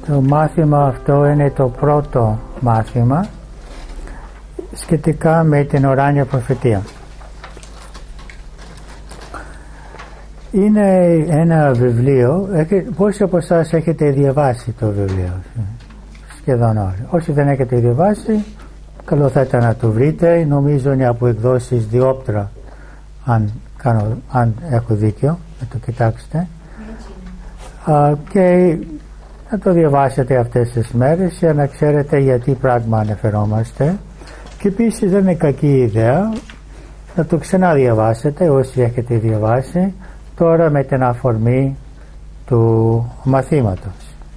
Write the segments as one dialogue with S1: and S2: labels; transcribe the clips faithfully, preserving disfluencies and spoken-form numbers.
S1: Το μάθημα αυτό είναι το πρώτο μάθημα σχετικά με την ουράνια προφητεία. Είναι ένα βιβλίο, πόσοι από εσάς έχετε διαβάσει το βιβλίο? Σχεδόν όλοι. Όσοι δεν έχετε διαβάσει, καλό θα ήταν να το βρείτε. Νομίζω είναι από εκδόσεις Διόπτρα, αν, κάνω, αν έχω δίκιο, να το κοιτάξετε. Α, και να το διαβάσετε αυτές τις μέρες για να ξέρετε γιατί πράγμα αναφερόμαστε. Και επίσης δεν είναι κακή ιδέα να το ξαναδιαβάσετε όσοι έχετε διαβάσει τώρα με την αφορμή του μαθήματος.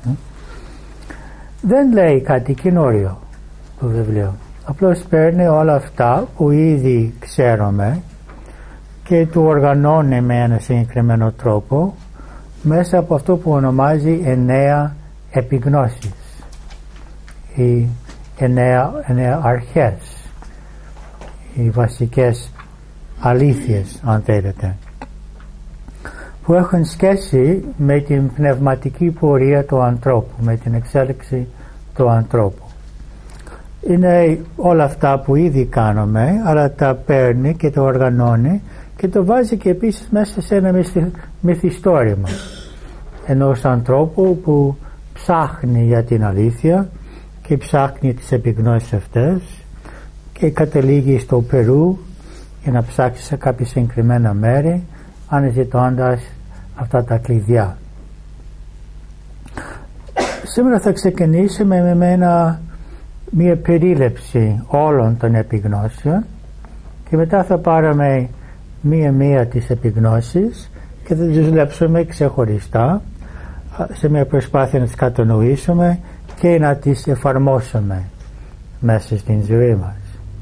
S1: Δεν λέει κάτι καινούριο το βιβλίο. Απλώς παίρνει όλα αυτά που ήδη ξέρουμε και του οργανώνει με ένα συγκεκριμένο τρόπο μέσα από αυτό που ονομάζει εννέα επιγνώσεις ή εννέα, εννέα αρχές, οι βασικές αλήθειες αν θέλετε, που έχουν σχέση με την πνευματική πορεία του ανθρώπου, με την εξέλιξη του ανθρώπου. Είναι όλα αυτά που ήδη κάνουμε, αλλά τα παίρνει και τα οργανώνει και το βάζει και επίσης μέσα σε ένα μυθιστόρημα ενός ανθρώπου που ψάχνει για την αλήθεια και ψάχνει τις επιγνώσεις αυτές και καταλήγει στο Περού για να ψάξει σε κάποια συγκεκριμένα μέρη αναζητώντας αυτά τα κλειδιά. Σήμερα θα ξεκινήσουμε με ένα, μια περίληψη όλων των επιγνώσεων και μετά θα πάρουμε μία-μία τις επιγνώσεις και θα τις δουλέψουμε ξεχωριστά σε μια προσπάθεια να τις κατανοήσουμε και να τις εφαρμόσουμε μέσα στην ζωή μας.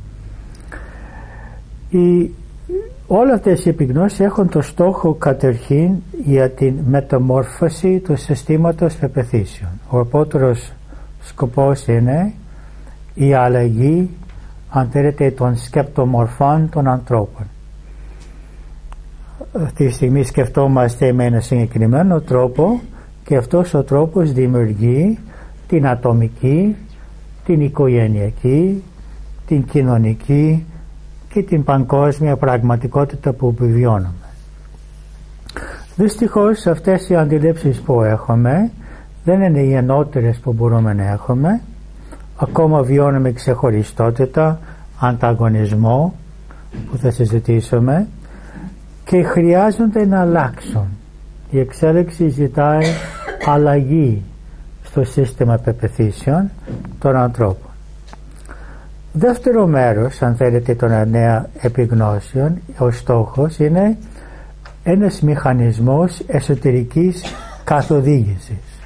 S1: Οι, όλα αυτές οι επιγνώσεις έχουν το στόχο καταρχήν για την μεταμόρφωση του συστήματος πεποιθήσεων. Ο απότερος σκοπός είναι η αλλαγή, αν θέλετε, των σκεπτομορφών των ανθρώπων. Αυτή τη στιγμή σκεφτόμαστε με ένα συγκεκριμένο τρόπο και αυτός ο τρόπος δημιουργεί την ατομική, την οικογενειακή, την κοινωνική και την παγκόσμια πραγματικότητα που επιβιώνουμε. Δυστυχώς αυτές οι αντιλήψεις που έχουμε δεν είναι οι ενώτερες που μπορούμε να έχουμε. Ακόμα βιώνουμε ξεχωριστότητα, ανταγωνισμό που θα συζητήσουμε και χρειάζονται να αλλάξουν. Η εξέλιξη ζητάει αλλαγή στο σύστημα πεποιθήσεων των ανθρώπων. Δεύτερο μέρος, αν θέλετε, των εννέα επιγνώσεων, ο στόχος είναι ένας μηχανισμός εσωτερικής καθοδήγησης.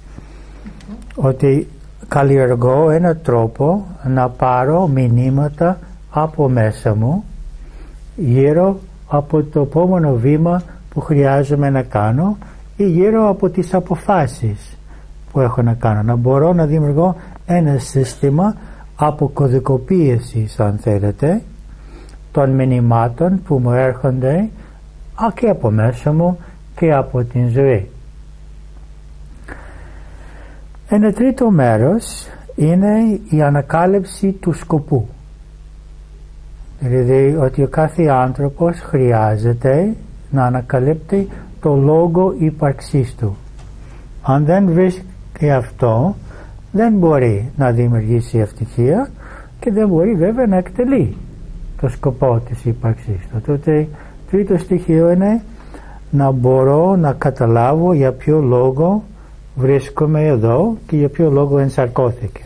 S1: Ότι καλλιεργώ έναν τρόπο να πάρω μηνύματα από μέσα μου γύρω από το επόμενο βήμα που χρειάζομαι να κάνω ή γύρω από τις αποφάσεις που έχω να κάνω. Να μπορώ να δημιουργώ ένα σύστημα αποκωδικοποίησης, αν θέλετε, των μηνυμάτων που μου έρχονται και από μέσα μου και από την ζωή. Ένα τρίτο μέρος είναι η ανακάλυψη του σκοπού. Δηλαδή ότι ο κάθε άνθρωπος χρειάζεται να ανακαλύπτει το λόγο ύπαρξής του. Αν δεν βρίσκει αυτό, δεν μπορεί να δημιουργήσει ευτυχία και δεν μπορεί βέβαια να εκτελεί το σκοπό της ύπαρξής του. Τότε τρίτο στοιχείο είναι να μπορώ να καταλάβω για ποιο λόγο βρίσκομαι εδώ και για ποιο λόγο ενσαρκώθηκε.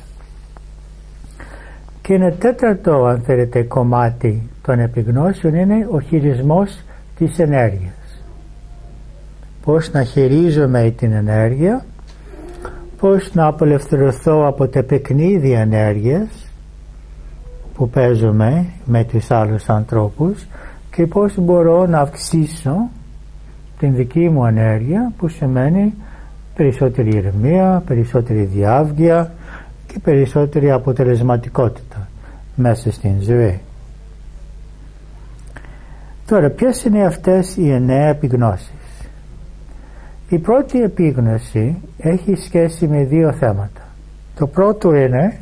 S1: Και ένα τέταρτο, αν θέλετε, κομμάτι των επιγνώσεων είναι ο χειρισμός της ενέργειας. Πώς να χειρίζομαι την ενέργεια, πώς να απελευθερωθώ από τα παιχνίδια ενέργειας που παίζουμε με τους άλλους ανθρώπους και πώς μπορώ να αυξήσω την δική μου ενέργεια, που σημαίνει περισσότερη ηρεμία, περισσότερη διάβγεια και περισσότερη αποτελεσματικότητα μέσα στην ζωή. Τώρα, ποιες είναι αυτές οι εννέα επιγνώσεις? Η πρώτη επίγνωση έχει σχέση με δύο θέματα. Το πρώτο είναι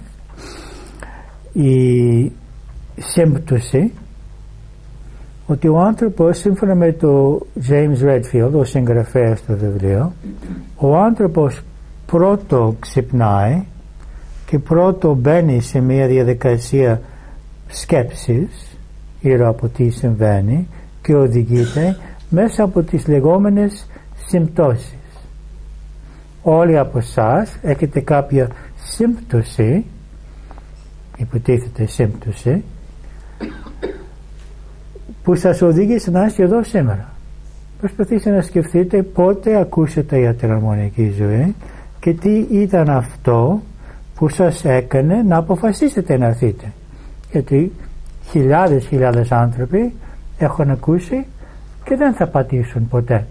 S1: η σύμπτωση, ότι ο άνθρωπος, σύμφωνα με το James Redfield, ο συγγραφέας του βιβλίου, ο άνθρωπος πρώτο ξυπνάει και πρώτο μπαίνει σε μια διαδικασία σκέψης γύρω από τι συμβαίνει και οδηγείται μέσα από τις λεγόμενες συμπτώσεις. Όλοι από εσάς έχετε κάποια σύμπτωση, υποτίθεται σύμπτωση, που σας οδήγησε να είστε εδώ σήμερα. Προσπαθήστε να σκεφτείτε πότε ακούσατε για την αρμονική ζωή και τι ήταν αυτό που σας έκανε να αποφασίσετε να έρθετε. Γιατί χιλιάδες χιλιάδες άνθρωποι έχουν ακούσει και δεν θα πατήσουν ποτέ.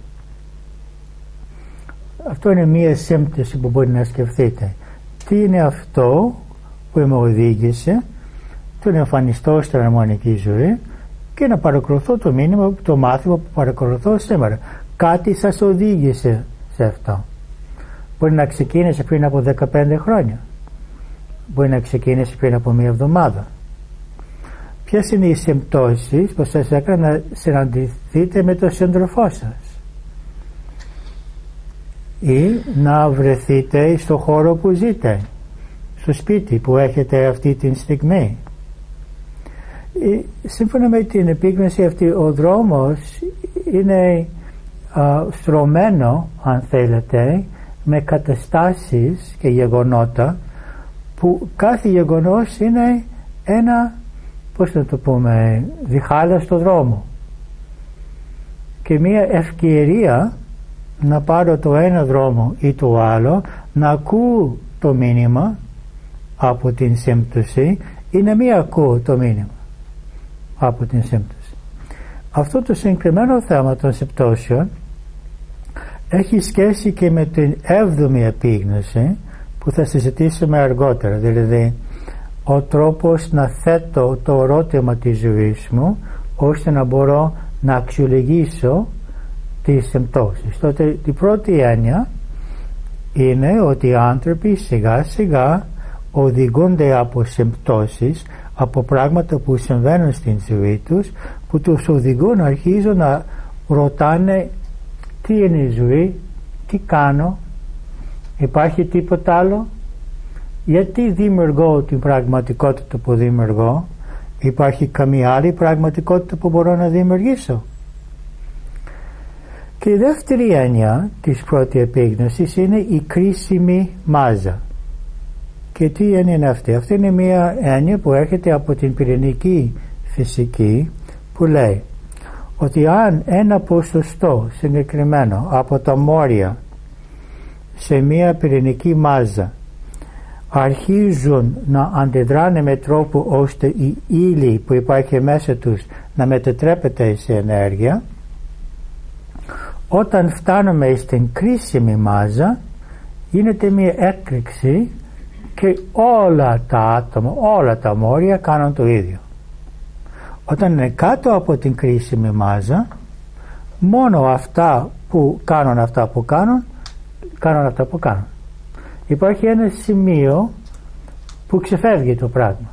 S1: Αυτό είναι μία σύμπτωση που μπορεί να σκεφτείτε. Τι είναι αυτό που με οδήγησε το να εμφανιστώ στην αρμονική ζωή και να παρακολουθώ το μήνυμα, το μάθημα που παρακολουθώ σήμερα. Κάτι σας οδήγησε σε αυτό. Μπορεί να ξεκίνησε πριν από δεκαπέντε χρόνια. Μπορεί να ξεκίνησε πριν από μία εβδομάδα. Ποιες είναι οι συμπτώσεις που σας έκαναν να συναντηθείτε με τον σύντροφό σας ή να βρεθείτε στο χώρο που ζείτε, στο σπίτι που έχετε αυτή τη στιγμή? Σύμφωνα με την επίγνωση αυτή, ο δρόμος είναι α, στρωμένο, αν θέλετε, με καταστάσεις και γεγονότα, που κάθε γεγονός είναι ένα, πώς να το πούμε, διχάλα στο δρόμο και μια ευκαιρία να πάρω το ένα δρόμο ή το άλλο, να ακούω το μήνυμα από την σύμπτωση ή να μην ακούω το μήνυμα από την σύμπτωση. Αυτό το συγκεκριμένο θέμα των συμπτώσεων έχει σχέση και με την έβδομη επίγνωση που θα συζητήσουμε αργότερα, δηλαδή ο τρόπος να θέτω το ερώτημα της ζωής μου ώστε να μπορώ να αξιολογήσω τις συμπτώσεις. Τότε η πρώτη έννοια είναι ότι οι άνθρωποι σιγά σιγά οδηγούνται από συμπτώσεις, από πράγματα που συμβαίνουν στην ζωή τους, που τους οδηγούν να αρχίζουν να ρωτάνε τι είναι η ζωή, τι κάνω, υπάρχει τίποτα άλλο, γιατί δημιουργώ την πραγματικότητα που δημιουργώ, υπάρχει καμία άλλη πραγματικότητα που μπορώ να δημιουργήσω? Και η δεύτερη έννοια της πρώτης επίγνωσης είναι η κρίσιμη μάζα. Και τι έννοια είναι αυτή? Αυτή είναι μια έννοια που έρχεται από την πυρηνική φυσική, που λέει ότι αν ένα ποσοστό συγκεκριμένο από τα μόρια σε μια πυρηνική μάζα αρχίζουν να αντιδράνε με τρόπο ώστε η ύλη που υπάρχει μέσα τους να μετατρέπεται σε ενέργεια, όταν φτάνουμε στην κρίσιμη μάζα γίνεται μια έκρηξη και όλα τα άτομα, όλα τα μόρια κάνουν το ίδιο. Όταν είναι κάτω από την κρίσιμη μάζα, μόνο αυτά που κάνουν αυτά που κάνουν κάνουν αυτά που κάνουν. Υπάρχει ένα σημείο που ξεφεύγει το πράγμα.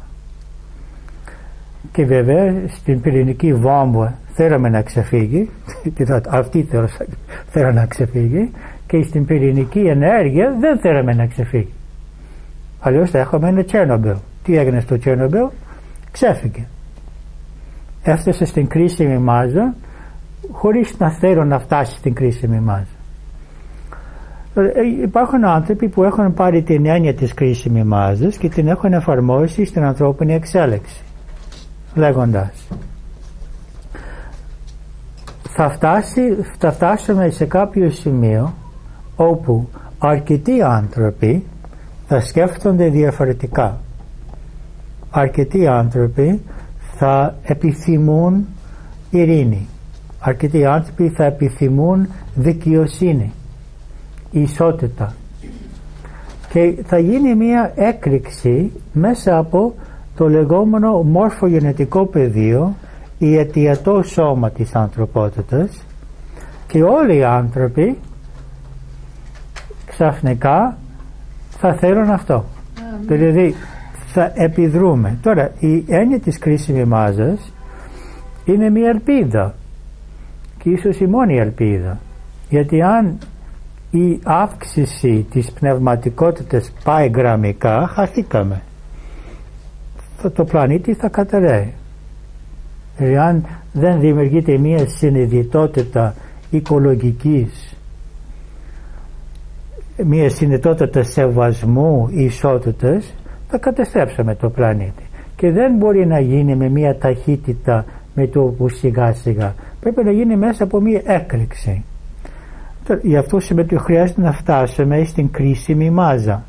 S1: Και βέβαια στην πυρηνική βόμβα θέλαμε να ξεφύγει, αυτή θέλαμε να ξεφύγει, και στην πυρηνική ενέργεια δεν θέλαμε να ξεφύγει. Αλλιώς θα έχουμε ένα Τσέρνομπιλ. Τι έγινε στο Τσέρνομπιλ? Ξέφυγε. Έφτασε στην κρίσιμη μάζα χωρίς να θέλω να φτάσει στην κρίσιμη μάζα. Υπάρχουν άνθρωποι που έχουν πάρει την έννοια της κρίσιμης μάζας και την έχουν εφαρμόσει στην ανθρώπινη εξέλιξη, λέγοντας θα, φτάσει, θα φτάσουμε σε κάποιο σημείο όπου αρκετοί άνθρωποι θα σκέφτονται διαφορετικά. Αρκετοί άνθρωποι θα επιθυμούν ειρήνη. Αρκετοί άνθρωποι θα επιθυμούν δικαιοσύνη, ισότητα, και θα γίνει μια έκρηξη μέσα από το λεγόμενο μορφογενετικό πεδίο ή αιτιατό σώμα της ανθρωπότητας, και όλοι οι άνθρωποι ξαφνικά θα θέλουν αυτό. Mm. Δηλαδή θα επιδρούμε. Τώρα η έννοια της κρίσιμης μάζας είναι μια ελπίδα και ίσως η μόνη ελπίδα, γιατί αν η αύξηση της πνευματικότητας πάει γραμμικά, χαθήκαμε. Το πλανήτη θα καταρρέει. Δηλαδή αν δεν δημιουργείται μια συνειδητότητα οικολογικής, μια συνειδητότητα σεβασμού, ισότητας, θα καταστρέψουμε το πλανήτη. Και δεν μπορεί να γίνει με μια ταχύτητα με το που σιγά σιγά. Πρέπει να γίνει μέσα από μια έκρηξη. Γι' αυτό σημαίνει ότι χρειάζεται να φτάσουμε στην κρίσιμη μάζα.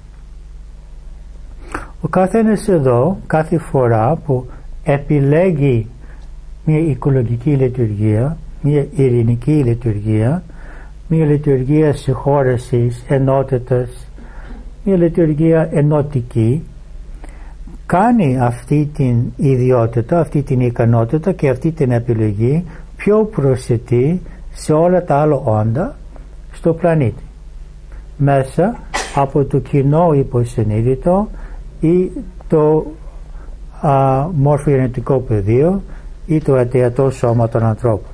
S1: Ο καθένας εδώ κάθε φορά που επιλέγει μια οικολογική λειτουργία, μια ειρηνική λειτουργία, μια λειτουργία συγχώρεσης, ενότητας, μια λειτουργία ενωτική, κάνει αυτή την ιδιότητα, αυτή την ικανότητα και αυτή την επιλογή πιο προσιτή σε όλα τα άλλα όντα στο πλανήτη, μέσα από το κοινό υποσυνείδητο ή το μορφογενετικό πεδίο ή το αιτιατό σώμα των ανθρώπων.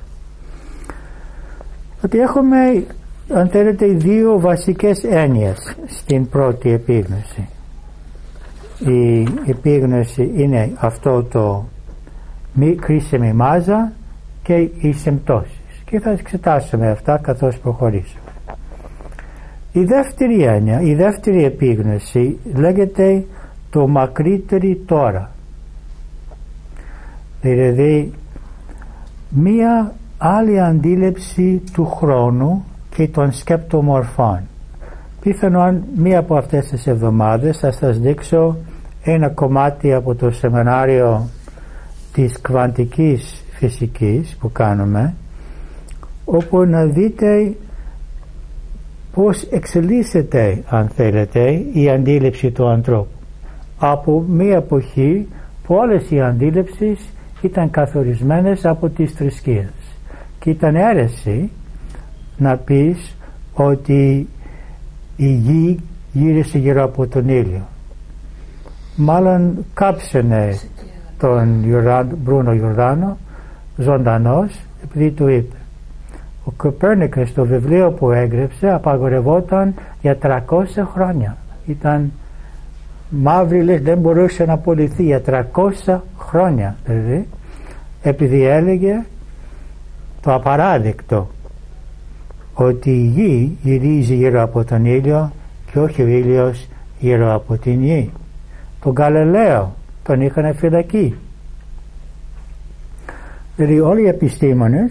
S1: Ότι έχουμε, αν θέλετε, δύο βασικές έννοιες στην πρώτη επίγνωση. Η επίγνωση είναι αυτό το μη κρίσιμη μάζα και οι συμπτώσεις, και θα εξετάσουμε αυτά καθώς προχωρήσουμε. Η δεύτερη έννοια, η δεύτερη επίγνωση λέγεται το μακρύτερη τώρα, δηλαδή μία άλλη αντίληψη του χρόνου και των σκεπτομορφών. Πιθανόν μία από αυτές τις εβδομάδες θα σας δείξω ένα κομμάτι από το σεμινάριο της κβαντικής φυσικής που κάνουμε, όπου να δείτε πώς εξελίσσεται, αν θέλετε, η αντίληψη του ανθρώπου από μία εποχή που όλες οι αντίληψεις ήταν καθορισμένες από τις θρησκείες και ήταν αίρεση να πεις ότι η γη γύρισε γύρω από τον ήλιο. Μάλλον κάψανε τον Μπρούνο Γιορδάνο ζωντανός επειδή του είπε. Ο Κοπέρνικος στο βιβλίο που έγραψε απαγορευόταν για τριακόσια χρόνια. Ήταν μαύρη, λες, δεν μπορούσε να απολυθεί για τριακόσια χρόνια, δηλαδή, επειδή έλεγε το απαράδεκτο ότι η γη γυρίζει γύρω από τον ήλιο και όχι ο ήλιος γύρω από την γη. Τον Γαλιλαίο τον είχαν φυλακή. Δηλαδή όλοι οι επιστήμονες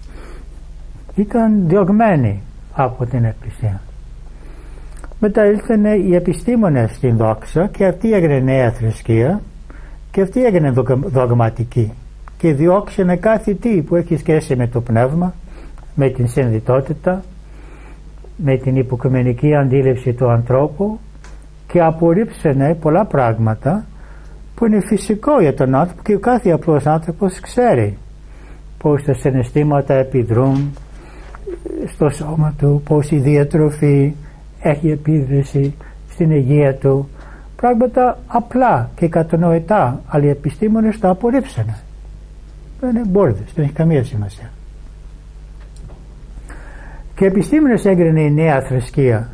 S1: ήταν διωγμένοι από την επιστήμη. Μετά ήλθαν οι επιστήμονες στην δόξα και αυτή έγινε νέα θρησκεία και αυτή έγινε δογματική και διώξανε κάθε τι που έχει σχέση με το πνεύμα, με την συνειδητότητα, με την υποκειμενική αντίληψη του ανθρώπου και απορρίψανε πολλά πράγματα που είναι φυσικό για τον άνθρωπο και ο κάθε απλός άνθρωπος ξέρει πώς τα συναισθήματα επιδρούν στο σώμα του, πώς η διατροφή έχει επίδραση στην υγεία του, πράγματα απλά και κατανοητά, αλλά οι επιστήμονες τα απορρίψανε. Δεν είναι μπόρδες, δεν έχει καμία σημασία. Και οι επιστήμονες έγινε η νέα θρησκεία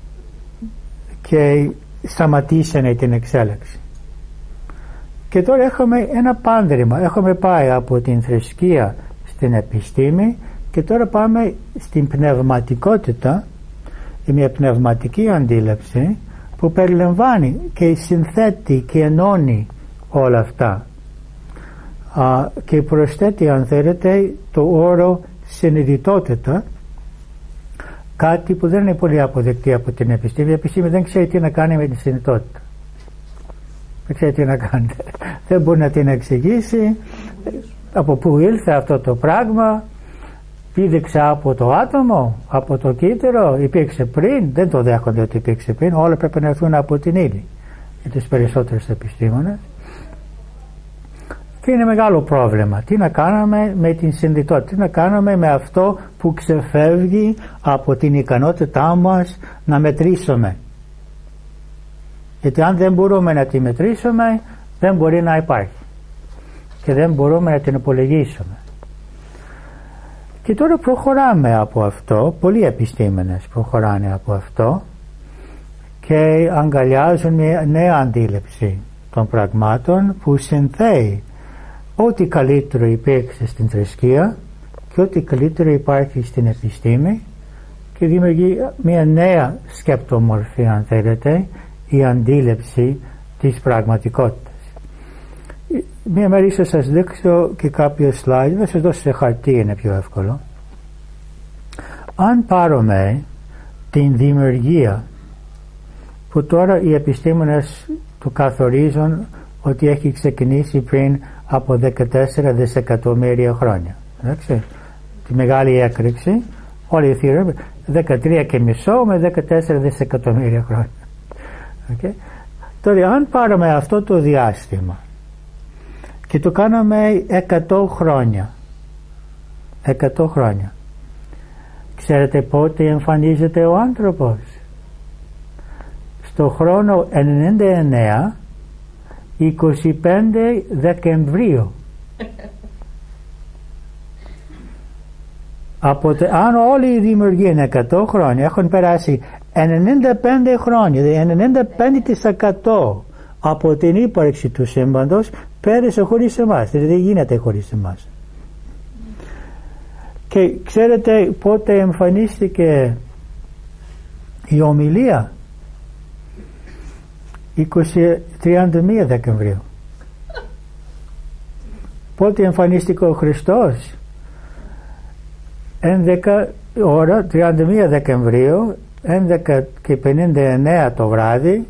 S1: και σταματήσανε την εξέλιξη. Και τώρα έχουμε ένα πάντρεμα, έχουμε πάει από την θρησκεία στην επιστήμη και τώρα πάμε στην πνευματικότητα, μια πνευματική αντίληψη που περιλαμβάνει και συνθέτει και ενώνει όλα αυτά Α, και προσθέτει, αν θέλετε, το όρο συνειδητότητα, κάτι που δεν είναι πολύ αποδεκτή από την επιστήμη. Η επιστήμη δεν ξέρει τι να κάνει με τη συνειδητότητα, δεν ξέρει τι να κάνει, δεν μπορεί να την εξηγήσει από πού ήλθε αυτό το πράγμα. Πήδηξε από το άτομο, από το κύτταρο, υπήρξε πριν, δεν το δέχονται ότι υπήρξε πριν, όλα πρέπει να έρθουν από την ύλη για τους περισσότερους επιστήμονες. Και είναι μεγάλο πρόβλημα. Τι να κάνουμε με την συνδυτότητα, τι να κάνουμε με αυτό που ξεφεύγει από την ικανότητά μας να μετρήσουμε. Γιατί αν δεν μπορούμε να τη μετρήσουμε, δεν μπορεί να υπάρχει. Και δεν μπορούμε να την υπολογίσουμε. Και τώρα προχωράμε από αυτό, πολλοί επιστήμονες προχωράνε από αυτό και αγκαλιάζουν μια νέα αντίληψη των πραγμάτων που συνθέει ό,τι καλύτερο υπήρξε στην θρησκεία και ό,τι καλύτερο υπάρχει στην επιστήμη και δημιουργεί μια νέα σκεπτομορφή, αν θέλετε, η αντίληψη της πραγματικότητας. Μία μέρα ίσως σας δείξω και κάποιο slide, θα σας δώσω σε χαρτί, είναι πιο εύκολο. Αν πάρουμε την δημιουργία που τώρα οι επιστήμονες του καθορίζουν ότι έχει ξεκινήσει πριν από δεκατέσσερα δισεκατομμύρια χρόνια. Εντάξει, τη μεγάλη έκρηξη, όλοι οι θεωρούν δεκατρία και μισό με δεκατέσσερα δισεκατομμύρια χρόνια. Okay. Τώρα αν πάρουμε αυτό το διάστημα και το κάναμε εκατό χρόνια, εκατό χρόνια, ξέρετε πότε εμφανίζεται ο άνθρωπος? Στο χρόνο ενενήντα εννέα είκοσι πέντε Δεκεμβρίου. Από τε, αν όλη η δημιουργία είναι εκατό χρόνια, έχουν περάσει ενενήντα πέντε χρόνια, δηλαδή ενενήντα πέντε τοις εκατό από την ύπαρξη του σύμπαντος πέρασε χωρίς εμάς, δηλαδή δεν γίνεται χωρίς εμάς. Και ξέρετε πότε εμφανίστηκε η ομιλία? τριάντα μία Δεκεμβρίου. Πότε εμφανίστηκε ο Χριστός? έντεκα ώρα, τριάντα μία Δεκεμβρίου, έντεκα και πενήντα εννέα το βράδυ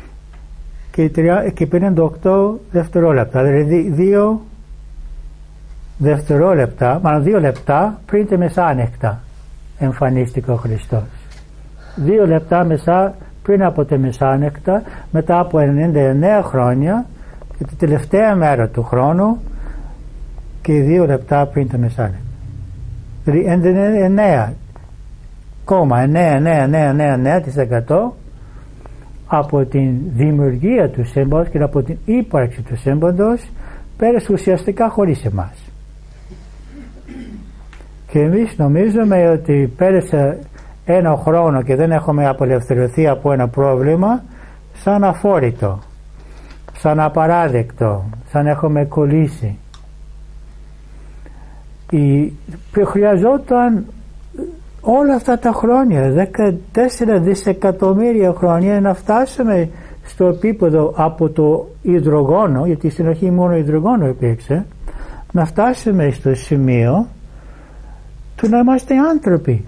S1: και πενήντα οκτώ δευτερόλεπτα, δηλαδή δύο δευτερόλεπτα, μάλλον δύο λεπτά πριν τα μεσάνυχτα εμφανίστηκε ο Χριστός. Δύο λεπτά μεσά πριν από τα μεσάνυχτα, μετά από ενενήντα εννέα χρόνια και τη τελευταία μέρα του χρόνου και δύο λεπτά πριν τα μεσάνυχτα. Δηλαδή εννέα κόμμα εννέα εννέα εννέα εννέα τοις εκατό από την δημιουργία του σύμπαντος και από την ύπαρξη του σύμπαντος πέρασε ουσιαστικά χωρίς εμάς. Και εμείς νομίζουμε ότι πέρασε ένα χρόνο και δεν έχουμε απελευθερωθεί από ένα πρόβλημα σαν αφόρητο, σαν απαράδεκτο, σαν έχουμε κολλήσει. Η, χρειαζόταν όλα αυτά τα χρόνια, δεκατέσσερα δισεκατομμύρια χρόνια, να φτάσουμε στο επίπεδο από το υδρογόνο, γιατί στην αρχή μόνο υδρογόνο υπήρξε, να φτάσουμε στο σημείο του να είμαστε άνθρωποι.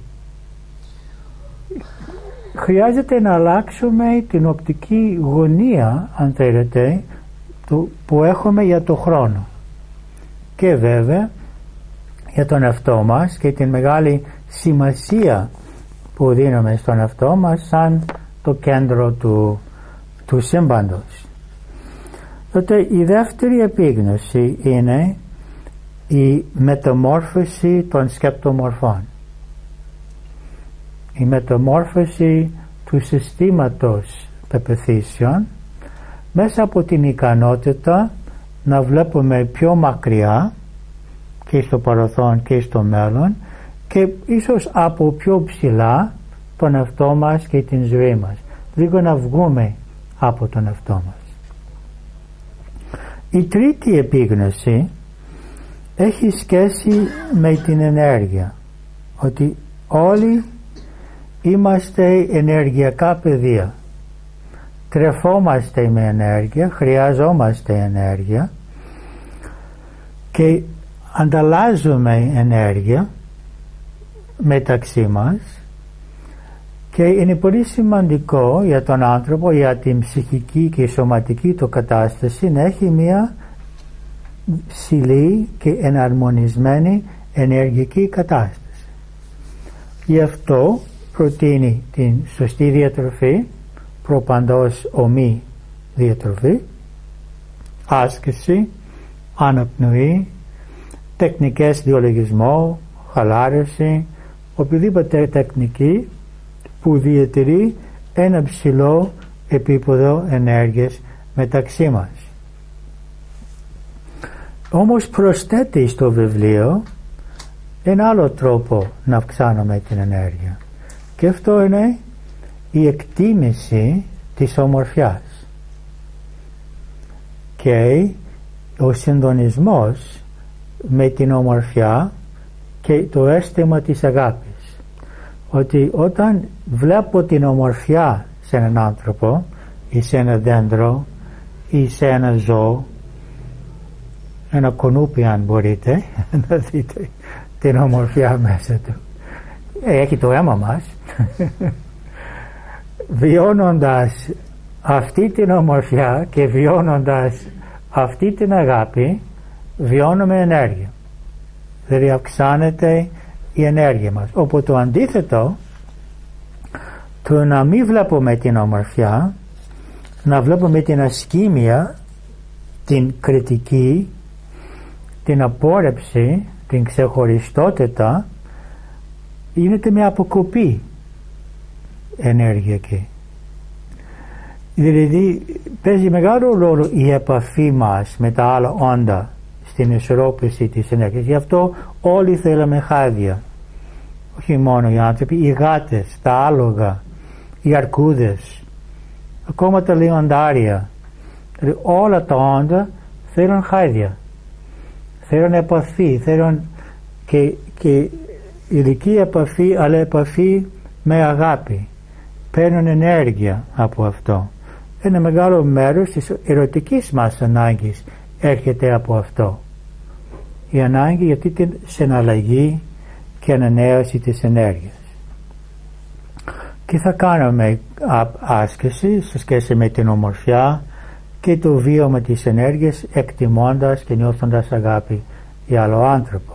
S1: Χρειάζεται να αλλάξουμε την οπτική γωνία, αν θέλετε, που έχουμε για το χρόνο και βέβαια για τον εαυτό μας και την μεγάλη σημασία που δίνουμε στον εαυτό μας σαν το κέντρο του, του σύμπαντος. Τότε η δεύτερη επίγνωση είναι η μεταμόρφωση των σκεπτομορφών, η μεταμόρφωση του συστήματος πεποιθήσεων μέσα από την ικανότητα να βλέπουμε πιο μακριά και στο παρελθόν και στο μέλλον και ίσως από πιο ψηλά τον εαυτό μας και την ζωή μας, λίγο να βγούμε από τον εαυτό μας. Η τρίτη επίγνωση έχει σχέση με την ενέργεια, ότι όλοι είμαστε ενεργειακά πεδία, τρεφόμαστε με ενέργεια, χρειαζόμαστε ενέργεια και ανταλλάζουμε ενέργεια μεταξύ μας και είναι πολύ σημαντικό για τον άνθρωπο, για την ψυχική και σωματική του κατάσταση, να έχει μια ψηλή και εναρμονισμένη ενεργειακή κατάσταση. Γι' αυτό προτείνει την σωστή διατροφή, προπαντός ομή διατροφή, άσκηση, αναπνοή, τεχνικές διολογισμού, χαλάρωση, οποιαδήποτε τεχνική που διατηρεί ένα ψηλό επίπεδο ενέργειας μεταξύ μας. Όμως προσθέτει στο βιβλίο ένα άλλο τρόπο να αυξάνουμε την ενέργεια, και αυτό είναι η εκτίμηση της ομορφιάς και ο συντονισμός με την ομορφιά και το αίσθημα της αγάπης. Ότι όταν βλέπω την ομορφιά σε έναν άνθρωπο ή σε ένα δέντρο ή σε ένα ζώο, ένα κουνούπι αν μπορείτε να δείτε την ομορφιά μέσα του, έχει το αίμα μας, βιώνοντας αυτή την ομορφιά και βιώνοντας αυτή την αγάπη, βιώνουμε ενέργεια, δηλαδή αυξάνεται η ενέργεια μας. Όπου το αντίθετο, το να μην βλέπουμε την ομορφιά, να βλέπουμε την ασκήμια, την κριτική, την απόρρεψη, την ξεχωριστότητα, γίνεται μια αποκοπή ενέργειακή. Δηλαδή παίζει μεγάλο ρόλο η επαφή μας με τα άλλα όντα στην ισορρόπηση της ενέργειας. Γι' αυτό όλοι θέλουμε χάδια, όχι μόνο οι άνθρωποι, οι γάτες, τα άλογα, οι αρκούδες, ακόμα τα λιοντάρια, δηλαδή όλα τα όντα θέλουν χάδια, θέλουν επαφή, θέλουν και, και ηλική επαφή, αλλά επαφή με αγάπη, παίρνουν ενέργεια από αυτό. Ένα μεγάλο μέρος της ερωτικής μας ανάγκης έρχεται από αυτό, η ανάγκη για αυτή την συναλλαγή και ανανέωση της ενέργειας. Και θα κάνουμε άσκηση σε σχέση με την ομορφιά και το βίωμα της ενέργειας, εκτιμώντας και νιώθοντας αγάπη για άλλο άνθρωπο.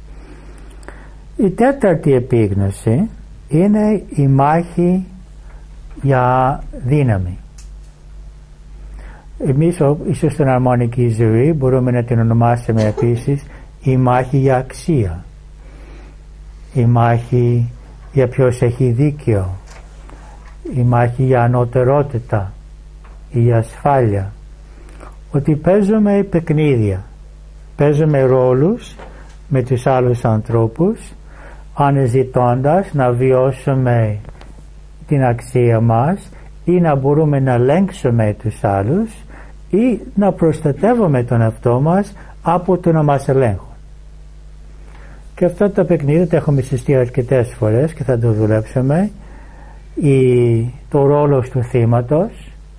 S1: Η τέταρτη επίγνωση είναι η μάχη για δύναμη. Εμείς ίσως στην αρμονική ζωή μπορούμε να την ονομάσουμε επίσης η μάχη για αξία, η μάχη για ποιος έχει δίκαιο, η μάχη για ανωτερότητα, η ασφάλεια. Ότι παίζουμε παιχνίδια, παίζουμε ρόλους με τους άλλους ανθρώπους, αναζητώντας να βιώσουμε την αξία μας ή να μπορούμε να ελέγξουμε τους άλλους ή να προστατεύουμε τον εαυτό μας από το να μας ελέγχουν. Και αυτά τα παιχνίδια τα έχουμε συστήσει αρκετές φορές και θα το δουλέψουμε. Η, το ρόλο του θύματος,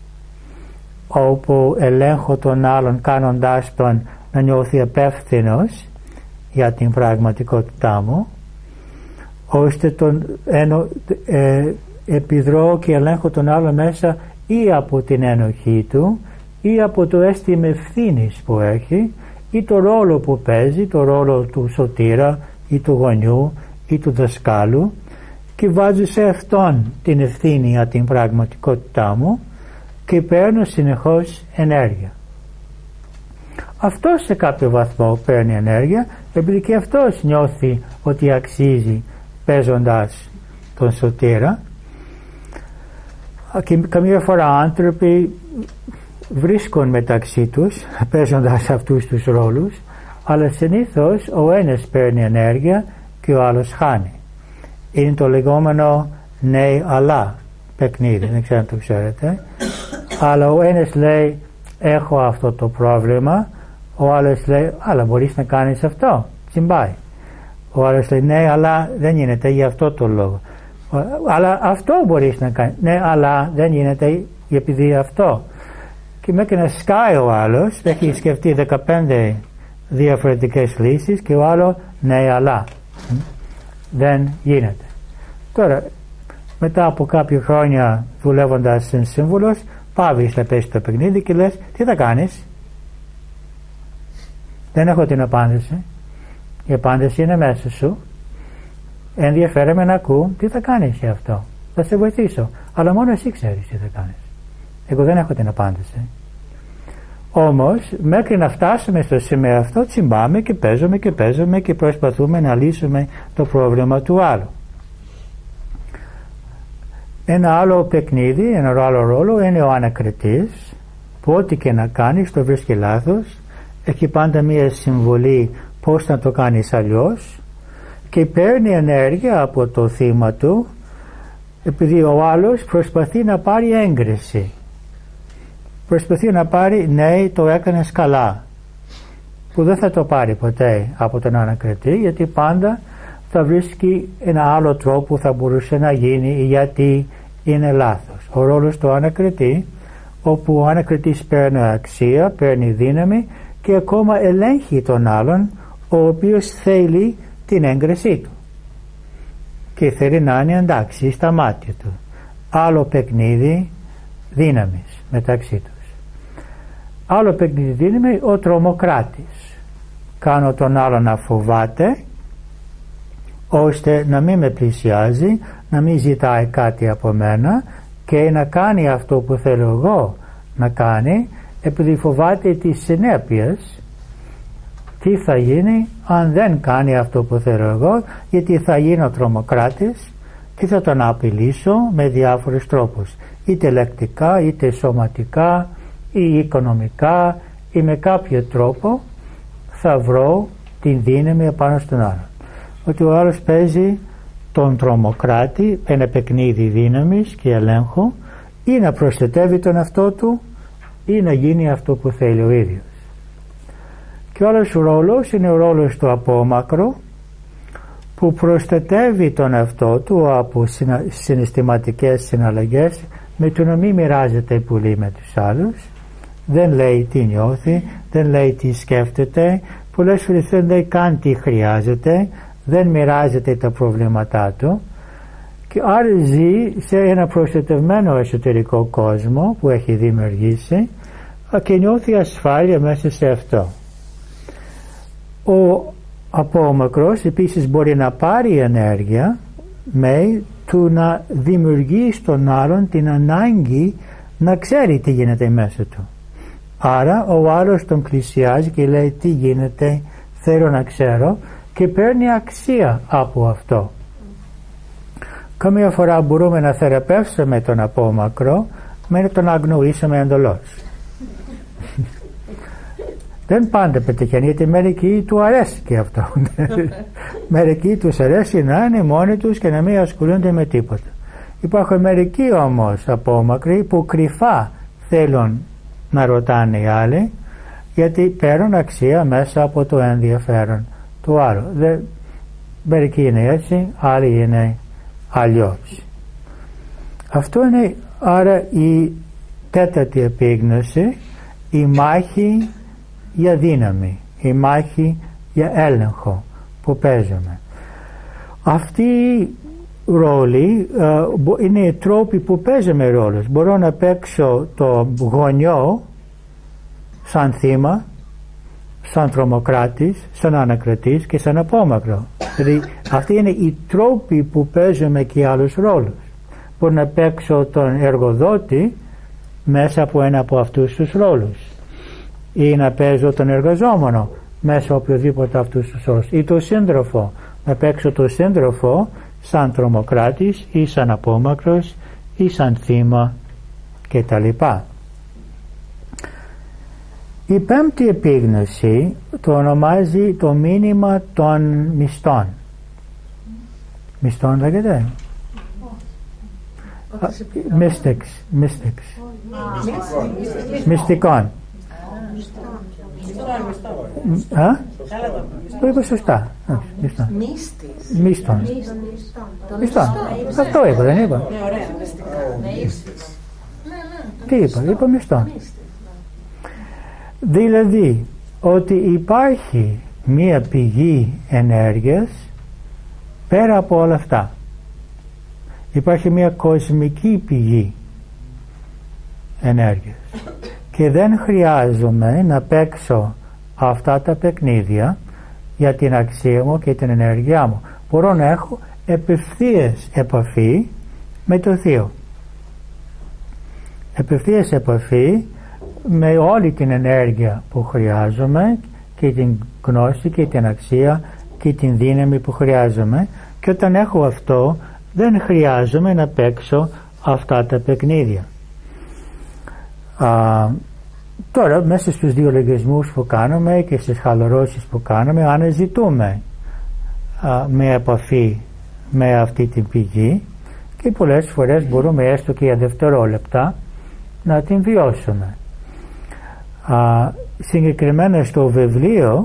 S1: όπου ελέγχω τον άλλον κάνοντάς τον να νιώθει υπεύθυνος για την πραγματικότητά μου, ώστε τον ενο, ε, επιδρώω και ελέγχω τον άλλον μέσα ή από την ενοχή του ή από το αίσθημα ευθύνης που έχει ή το ρόλο που παίζει, το ρόλο του σωτήρα ή του γονιού ή του δασκάλου, και βάζω σε αυτόν την ευθύνη για την πραγματικότητά μου και παίρνω συνεχώς ενέργεια. Αυτός σε κάποιο βαθμό παίρνει ενέργεια επειδή και αυτός νιώθει ότι αξίζει παίζοντας τον σωτήρα. Και καμία φορά άνθρωποι βρίσκουν μεταξύ τους παίζοντας αυτούς τους ρόλους, αλλά συνήθως ο ένας παίρνει ενέργεια και ο άλλος χάνει. Είναι το λεγόμενο ναι αλλά παιχνίδι, δεν ξέρω αν το ξέρετε, αλλά ο ένας λέει έχω αυτό το πρόβλημα, ο άλλος λέει αλλά μπορείς να κάνεις αυτό, τσιμπάει. Ο άλλος λέει ναι αλλά δεν γίνεται για αυτό το λόγο, αλλά αυτό μπορείς να κάνεις, ναι αλλά δεν γίνεται επειδή αυτό, και μέχρι να σκάει ο άλλος έχει σκεφτεί δεκαπέντε διαφορετικές λύσεις και ο άλλο ναι αλλά δεν γίνεται. Τώρα μετά από κάποια χρόνια δουλεύοντας σαν σύμβουλος, πάβεις να πέσει το παιχνίδι και λες τι θα κάνεις, δεν έχω την απάντηση, η απάντηση είναι μέσα σου, ενδιαφέρομαι να ακούω τι θα κάνεις για αυτό, θα σε βοηθήσω, αλλά μόνο εσύ ξέρεις τι θα κάνεις, εγώ δεν έχω την απάντηση. Όμως μέχρι να φτάσουμε στο σημείο αυτό τσιμπάμε και παίζουμε και παίζουμε και προσπαθούμε να λύσουμε το πρόβλημα του άλλου. Ένα άλλο παιχνίδι, ένα άλλο ρόλο είναι ο ανακριτής, που ό,τι και να κάνεις το βρίσκει λάθος, έχει πάντα μία συμβολή πώς να το κάνεις αλλιώς και παίρνει ενέργεια από το θύμα του, επειδή ο άλλος προσπαθεί να πάρει έγκριση, προσπαθεί να πάρει ναι, το έκανες καλά, που δεν θα το πάρει ποτέ από τον ανακριτή, γιατί πάντα θα βρίσκει ένα άλλο τρόπο που θα μπορούσε να γίνει γιατί είναι λάθος. Ο ρόλος του ανακριτή, όπου ο ανακριτής παίρνει αξία, παίρνει δύναμη και ακόμα ελέγχει τον άλλον, ο οποίος θέλει την έγκρισή του και θέλει να είναι εντάξει στα μάτια του. Άλλο παιχνίδι δύναμης μεταξύ τους. Άλλο παιχνίδι δύναμη ο τρομοκράτης. Κάνω τον άλλον να φοβάται, ώστε να μην με πλησιάζει, να μην ζητάει κάτι από μένα και να κάνει αυτό που θέλω εγώ να κάνει, επειδή φοβάται τις συνέπειες. Τι θα γίνει αν δεν κάνει αυτό που θέλω εγώ, γιατί θα γίνω τρομοκράτης και θα τον απειλήσω με διάφορους τρόπους, είτε λεκτικά είτε σωματικά ή οικονομικά ή με κάποιο τρόπο θα βρω την δύναμη επάνω στον άλλον. Ότι ο άλλος παίζει τον τρομοκράτη, ένα παιχνίδι δύναμης και ελέγχου, ή να προστατεύει τον εαυτό του ή να γίνει αυτό που θέλει ο ίδιος. Και ο άλλος ρόλος είναι ο ρόλος του απόμακρο, που προστατεύει τον εαυτό του από συναισθηματικές συναλλαγές, με το να μην μοιράζεται πολύ με τους άλλους, δεν λέει τι νιώθει, δεν λέει τι σκέφτεται, πολλές φορές δεν λέει καν τι χρειάζεται, δεν μοιράζεται τα προβλήματά του και άρα ζει σε ένα προστατευμένο εσωτερικό κόσμο που έχει δημιουργήσει και νιώθει ασφάλεια μέσα σε αυτό. Ο απόμακρος επίσης μπορεί να πάρει ενέργεια με του να δημιουργεί στον άλλον την ανάγκη να ξέρει τι γίνεται μέσα του. Άρα ο άλλος τον πλησιάζει και λέει τι γίνεται, θέλω να ξέρω, και παίρνει αξία από αυτό. Καμία φορά μπορούμε να θεραπεύσουμε τον απόμακρο με να τον αγνοήσουμε εντελώς. Δεν πάντα πετυχαίνει, γιατί μερικοί του αρέσει και αυτό. Μερικοί τους αρέσει να είναι μόνοι τους και να μην ασχολούνται με τίποτα. Υπάρχουν μερικοί όμως απόμακροι που κρυφά θέλουν να ρωτάνε οι άλλοι, γιατί παίρνουν αξία μέσα από το ενδιαφέρον του άλλου. Δε, μερικοί είναι έτσι, άλλοι είναι αλλιώς. Αυτό είναι άρα η τέταρτη επίγνωση, η μάχη για δύναμη, η μάχη για έλεγχο που παίζουμε. Αυτή η ρόλη uh, είναι οι τρόποι που παίζουμε ρόλους. Μπορώ να παίξω το γονιό σαν θύμα, σαν τρομοκράτης, σαν ανακριτής και σαν απόμακρο. Δηλαδή αυτοί είναι οι τρόποι που παίζουμε και άλλους ρόλους. Μπορώ να παίξω τον εργοδότη μέσα από ένα από αυτούς τους ρόλους, ή να παίζω τον εργαζόμενο μέσα από οποιοδήποτε αυτούς τους ρόλους, ή τον σύντροφο, να παίξω τον σύντροφο σαν τρομοκράτης ή σαν απόμακρος ή σαν θύμα κτλ. Η πέμπτη επίγνωση το ονομάζει το μήνυμα των μυστών. Μυστών λέγεται? Mystics. Mystics. Μυστικών. Α? Το είπα σωστά. Μύστων. Μυστών. Αυτό είπα, δεν είπα? Τι είπα? Είπα μυστών. Δηλαδή ότι υπάρχει μία πηγή ενέργειας πέρα από όλα αυτά. Υπάρχει μία κοσμική πηγή ενέργειας και δεν χρειάζομαι να παίξω αυτά τα παιχνίδια για την αξία μου και την ενέργειά μου. Μπορώ να έχω επευθείας επαφή με το Θείο. Επευθείας επαφή με όλη την ενέργεια που χρειάζομαι και την γνώση και την αξία και την δύναμη που χρειάζομαι, και όταν έχω αυτό δεν χρειάζομαι να παίξω αυτά τα παιχνίδια. Α, τώρα μέσα στους δύο λογισμούς που κάνουμε και στις χαλαρώσεις που κάνουμε αναζητούμε α, με επαφή με αυτή την πηγή, και πολλές φορές μπορούμε έστω και για δευτερόλεπτα να την βιώσουμε. Α, συγκεκριμένα στο βιβλίο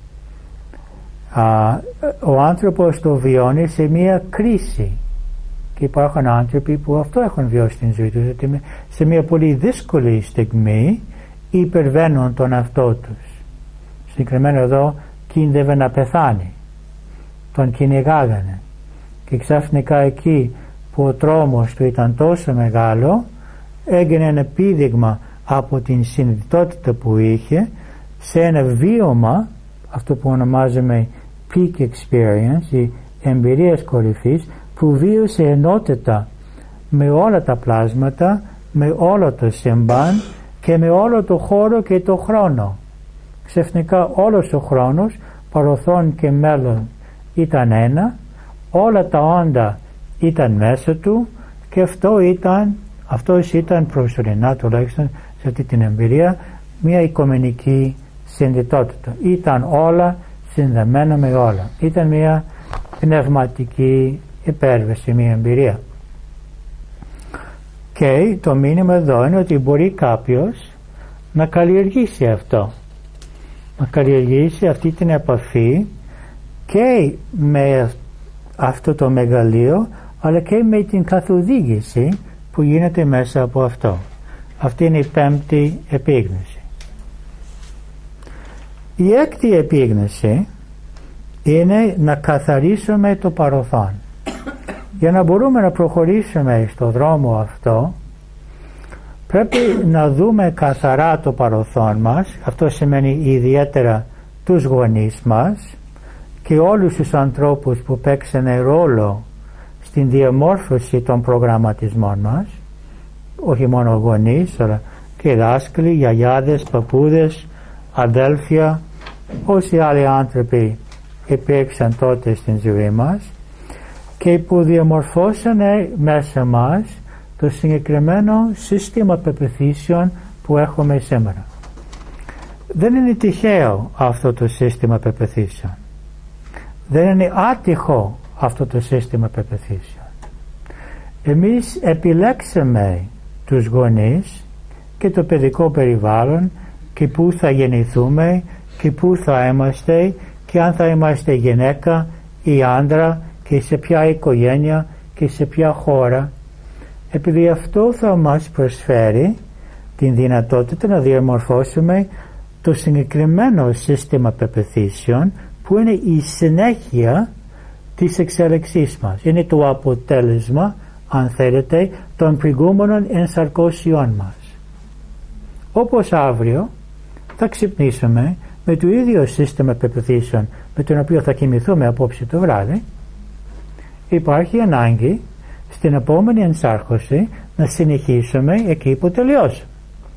S1: α, ο άνθρωπος το βιώνει σε μια κρίση, και υπάρχουν άνθρωποι που αυτό έχουν βιώσει στην ζωή τους, ότι σε μια πολύ δύσκολη στιγμή υπερβαίνουν τον αυτό τους. Συγκεκριμένα εδώ κίνδευε να πεθάνει, τον κυνηγάγανε, και ξαφνικά εκεί που ο τρόμος του ήταν τόσο μεγάλο έγινε ένα επίδειγμα από την συνειδητότητα που είχε σε ένα βίωμα, αυτό που ονομάζουμε peak experience, η εμπειρία κορυφής, που βίωσε ενότητα με όλα τα πλάσματα, με όλο το σύμπαν και με όλο το χώρο και το χρόνο. Ξαφνικά όλος ο χρόνος, παρελθόν και μέλλον, ήταν ένα, όλα τα όντα ήταν μέσα του, και αυτό ήταν, αυτός ήταν προσωρινά τουλάχιστον σε αυτή την εμπειρία μια οικουμενική συνδυτότητα. Ήταν όλα συνδεμένα με όλα. Ήταν μια πνευματική υπέρβαση, μια εμπειρία. Και το μήνυμα εδώ είναι ότι μπορεί κάποιος να καλλιεργήσει αυτό, να καλλιεργήσει αυτή την επαφή και με αυτό το μεγαλείο, αλλά και με την καθοδήγηση που γίνεται μέσα από αυτό. Αυτή είναι η πέμπτη επίγνωση. Η έκτη επίγνωση είναι να καθαρίσουμε το παρελθόν. Για να μπορούμε να προχωρήσουμε στο δρόμο αυτό, πρέπει να δούμε καθαρά το παρελθόν μας. Αυτό σημαίνει ιδιαίτερα τους γονείς μας και όλους τους ανθρώπους που παίξανε ρόλο στην διαμόρφωση των προγραμματισμών μας, όχι μόνο γονείς, αλλά και δάσκαλοι, γιαγιάδες, παππούδες, αδέλφια, όσοι άλλοι άνθρωποι υπήρξαν τότε στην ζωή μας και που διαμορφώσανε μέσα μας το συγκεκριμένο σύστημα πεποιθήσεων που έχουμε σήμερα. Δεν είναι τυχαίο αυτό το σύστημα πεποιθήσεων. Δεν είναι άτυχο αυτό το σύστημα πεποιθήσεων. Εμείς επιλέξαμε τους γονείς και το παιδικό περιβάλλον και πού θα γεννηθούμε και πού θα είμαστε και αν θα είμαστε γυναίκα ή άντρα και σε ποια οικογένεια και σε ποια χώρα, επειδή αυτό θα μας προσφέρει την δυνατότητα να διαμορφώσουμε το συγκεκριμένο σύστημα πεποιθήσεων που είναι η συνέχεια της εξέλιξής μας. Είναι το αποτέλεσμα, αν θέλετε, των προηγούμενων ενσαρκώσεών μας. Όπως αύριο θα ξυπνήσουμε με το ίδιο σύστημα πεποιθήσεων με τον οποίο θα κοιμηθούμε απόψε το βράδυ, υπάρχει ανάγκη στην επόμενη ενσάρκωση να συνεχίσουμε εκεί που τελειώσαμε.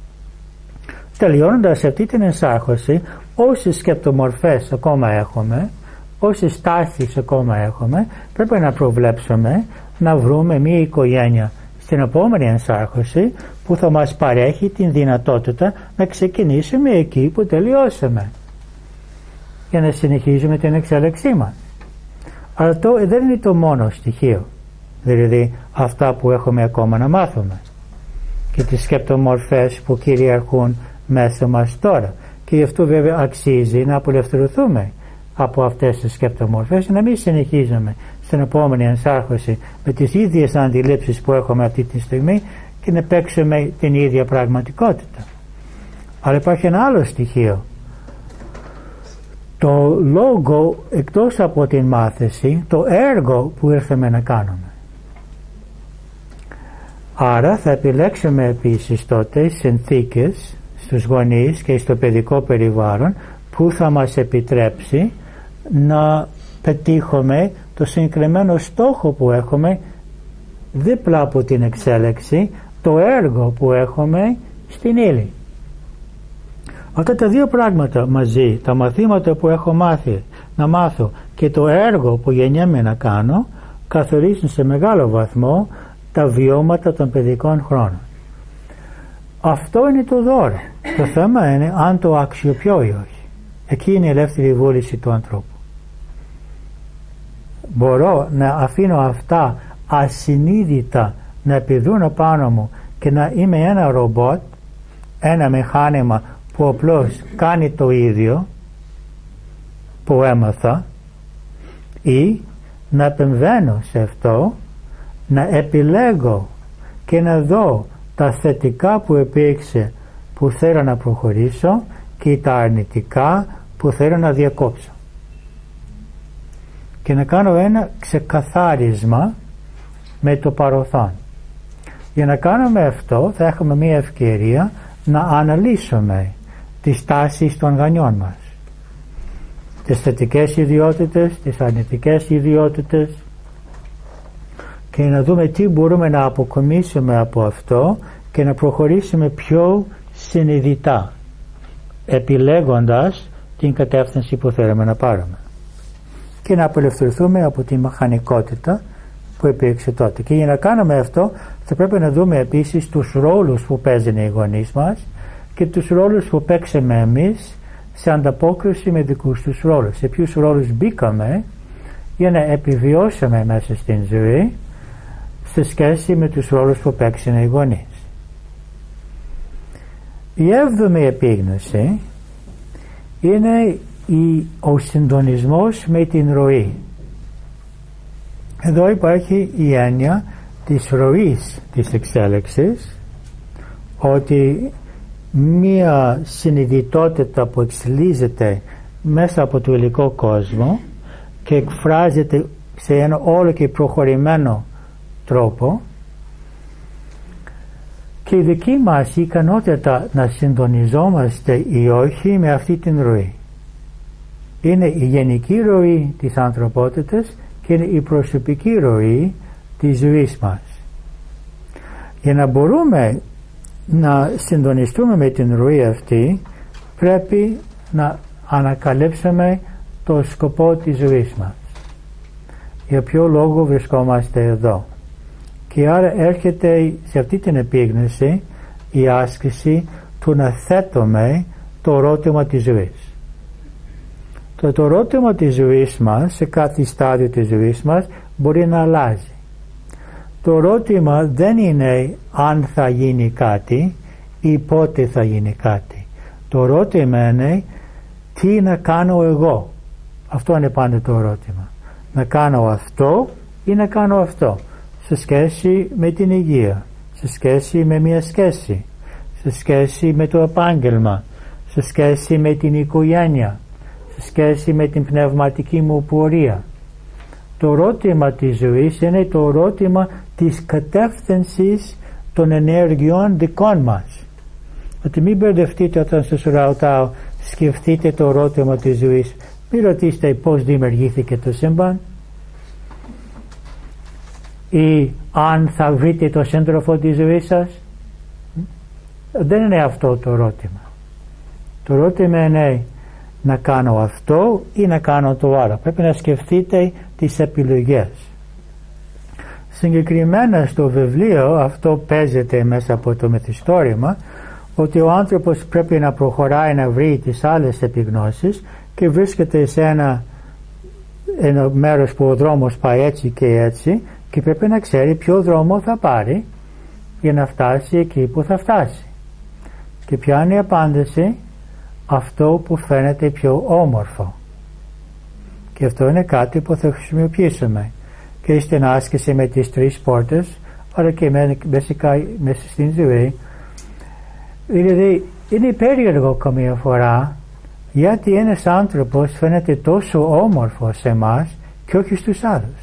S1: Τελειώνοντας αυτή την ενσάρκωση, όσες σκεπτομορφές ακόμα έχουμε, όσες στάσεις ακόμα έχουμε, πρέπει να προβλέψουμε να βρούμε μια οικογένεια στην επόμενη ενσάρκωση που θα μας παρέχει την δυνατότητα να ξεκινήσουμε εκεί που τελειώσαμε για να συνεχίζουμε την εξέλιξή μας. Αλλά το δεν είναι το μόνο στοιχείο, δηλαδή αυτά που έχουμε ακόμα να μάθουμε και τις σκεπτομορφές που κυριαρχούν μέσα μας τώρα, και γι' αυτό βέβαια αξίζει να απελευθερωθούμε από αυτές τις σκεπτομορφές, να μην συνεχίζουμε στην επόμενη ενσάρκωση με τις ίδιες αντιλήψεις που έχουμε αυτή τη στιγμή και να παίξουμε την ίδια πραγματικότητα. Αλλά υπάρχει ένα άλλο στοιχείο. Το λόγο εκτός από την μάθηση, το έργο που ήρθαμε να κάνουμε. Άρα θα επιλέξουμε επίσης τότε συνθήκες στους γονείς και στο παιδικό περιβάλλον που θα μας επιτρέψει να πετύχουμε το συγκεκριμένο στόχο που έχουμε δίπλα από την εξέλιξη, το έργο που έχουμε στην ύλη. Αυτά τα δύο πράγματα μαζί, τα μαθήματα που έχω μάθει να μάθω και το έργο που γεννιέμαι να κάνω, καθορίζουν σε μεγάλο βαθμό τα βιώματα των παιδικών χρόνων. Αυτό είναι το δώρο. Το θέμα είναι αν το αξιοποιώ ή όχι. Εκεί είναι η ελεύθερη βούληση του ανθρώπου. Μπορώ να αφήνω αυτά ασυνείδητα να επιδρούν απάνω μου και να είμαι ένα ρομπότ, ένα μηχάνημα που απλώς κάνει το ίδιο που έμαθα, ή να επεμβαίνω σε αυτό, να επιλέγω και να δω τα θετικά που υπήρξε που θέλω να προχωρήσω και τα αρνητικά που θέλω να διακόψω, και να κάνω ένα ξεκαθάρισμα με το παρελθόν. Για να κάνουμε αυτό θα έχουμε μια ευκαιρία να αναλύσουμε τις τάσεις των γονιών μας, τις θετικές ιδιότητες, τις αρνητικές ιδιότητες, και να δούμε τι μπορούμε να αποκομίσουμε από αυτό και να προχωρήσουμε πιο συνειδητά, επιλέγοντας την κατεύθυνση που θέλουμε να πάρουμε, και να απελευθερωθούμε από τη μηχανικότητα που υπήρξε τότε. Και για να κάνουμε αυτό θα πρέπει να δούμε επίσης τους ρόλους που παίζουν οι γονείς μας και τους ρόλους που παίξαμε εμείς σε ανταπόκριση με δικούς τους ρόλους. Σε ποιους ρόλους μπήκαμε για να επιβιώσουμε μέσα στην ζωή σε σχέση με τους ρόλους που παίξαν οι γονείς. Η έβδομη επίγνωση είναι η, ο συντονισμός με την ροή. Εδώ υπάρχει η έννοια της ροής της εξέλιξης, ότι μία συνειδητότητα που εξελίσσεται μέσα από το υλικό κόσμο και εκφράζεται σε ένα όλο και προχωρημένο τρόπο, και η δική μας ικανότητα να συντονιζόμαστε ή όχι με αυτή την ροή είναι η γενική ροή της ανθρωπότητας και είναι η προσωπική ροή της ζωής μας. Για να μπορούμε να συντονιστούμε με την ροή αυτή πρέπει να ανακαλύψουμε το σκοπό της ζωής μας, για ποιο λόγο βρισκόμαστε εδώ. Και άρα έρχεται σε αυτή την επίγνωση η άσκηση του να θέτουμε το ερώτημα της ζωής. Το, το ερώτημα της ζωής μας σε κάθε στάδιο της ζωής μας μπορεί να αλλάζει. Το ερώτημα δεν είναι αν θα γίνει κάτι ή πότε θα γίνει κάτι. Το ερώτημα είναι τι να κάνω εγώ. Αυτό είναι πάντα το ερώτημα. Να κάνω αυτό ή να κάνω αυτό, σε σχέση με την υγεία, σε σχέση με μια σχέση, σε σχέση με το επάγγελμα, σε σχέση με την οικογένεια, σε σχέση με την πνευματική μου πορεία. Το ερώτημα της ζωής είναι το ερώτημα της κατεύθυνσης των ενέργειών δικών μας. Ότι μην μπερδευτείτε όταν σας ρωτάω σκεφτείτε το ερώτημα της ζωής, μην ρωτήσετε πώς δημιουργήθηκε το σύμπαν ή αν θα βρείτε το σύντροφο της ζωής σας. Δεν είναι αυτό το ερώτημα. Το ερώτημα είναι να κάνω αυτό ή να κάνω το άλλο. Πρέπει να σκεφτείτε τις επιλογές. Συγκεκριμένα στο βιβλίο αυτό παίζεται μέσα από το μυθιστόρημα, ότι ο άνθρωπος πρέπει να προχωράει να βρει τις άλλες επιγνώσεις και βρίσκεται σε ένα, ένα μέρος που ο δρόμος πάει έτσι και έτσι, και πρέπει να ξέρει ποιο δρόμο θα πάρει για να φτάσει εκεί που θα φτάσει. Και ποια είναι η απάντηση? Αυτό που φαίνεται πιο όμορφο. Και αυτό είναι κάτι που θα χρησιμοποιήσουμε και στην άσκηση με τις τρεις πόρτες, αλλά και μέσα στην ζωή. Δηλαδή είναι περίεργο καμία φορά γιατί ένας άνθρωπος φαίνεται τόσο όμορφο σε εμάς και όχι στους άλλους.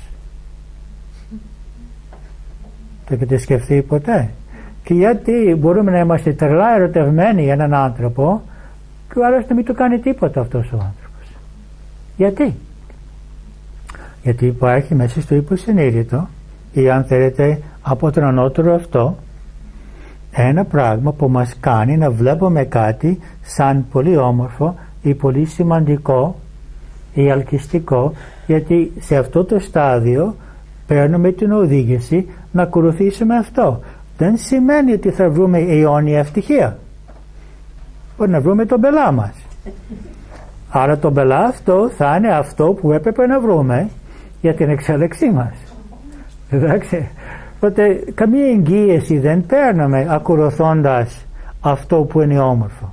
S1: Το έχετε σκεφτεί ποτέ? Και γιατί μπορούμε να είμαστε τρελά ερωτευμένοι για έναν άνθρωπο και ο άλλος να μην του κάνει τίποτα αυτός ο άνθρωπος? Γιατί? Γιατί υπάρχει μέσα στο υποσυνείδητο, ή αν θέλετε από τον ανώτερο αυτό, ένα πράγμα που μας κάνει να βλέπουμε κάτι σαν πολύ όμορφο ή πολύ σημαντικό ή αλκυστικό, γιατί σε αυτό το στάδιο παίρνουμε την οδήγηση να ακολουθήσουμε αυτό. Δεν σημαίνει ότι θα βρούμε αιώνια ευτυχία. Μπορεί να βρούμε τον πελά μας. Άρα τον πελά αυτό θα είναι αυτό που έπρεπε να βρούμε για την εξέλιξή μας. Εντάξει. Οπότε καμία εγγύηση δεν παίρνουμε ακολουθώντας αυτό που είναι όμορφο.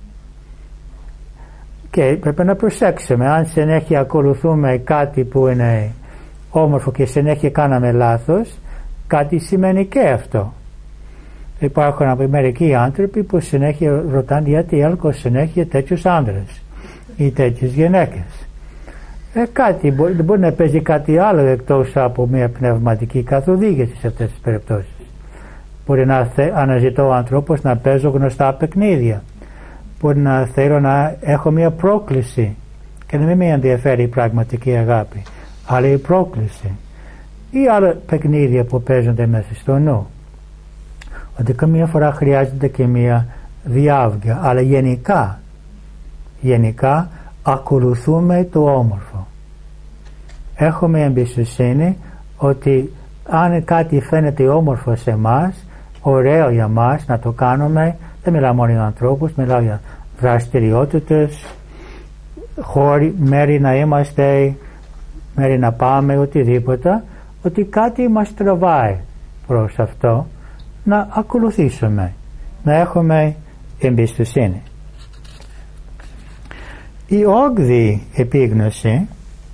S1: Και πρέπει να προσέξουμε, αν συνέχεια ακολουθούμε κάτι που είναι όμορφο και συνέχεια κάναμε λάθος, κάτι σημαίνει και αυτό. Υπάρχουν από μερικοί άνθρωποι που συνέχεια ρωτάνε γιατί έλκω συνέχεια τέτοιους άντρες ή τέτοιες γυναίκες. Ε, κάτι, μπορεί, μπορεί να παίζει κάτι άλλο εκτός από μια πνευματική καθοδήγηση σε αυτές τις περιπτώσεις. Μπορεί να θε, αναζητώ ο άνθρωπος να παίζω γνωστά παιχνίδια. Μπορεί να θέλω να έχω μια πρόκληση και να μην με ενδιαφέρει η πραγματική αγάπη, αλλά η πρόκληση ή άλλα παιχνίδια που παίζονται μέσα στο νου. Ότι καμία φορά χρειάζεται και μια διάβγεια, αλλά γενικά γενικά ακολουθούμε το όμορφο. Έχουμε εμπιστοσύνη ότι αν κάτι φαίνεται όμορφο σε εμάς, ωραίο για μας να το κάνουμε. Δεν μιλάω μόνο για ανθρώπους, μιλάω για δραστηριότητες, χώροι, μέρη να είμαστε, μέρη να πάμε, οτιδήποτε, ότι κάτι μας τραβάει προς αυτό, να ακολουθήσουμε, να έχουμε εμπιστοσύνη. Η όγδοη επίγνωση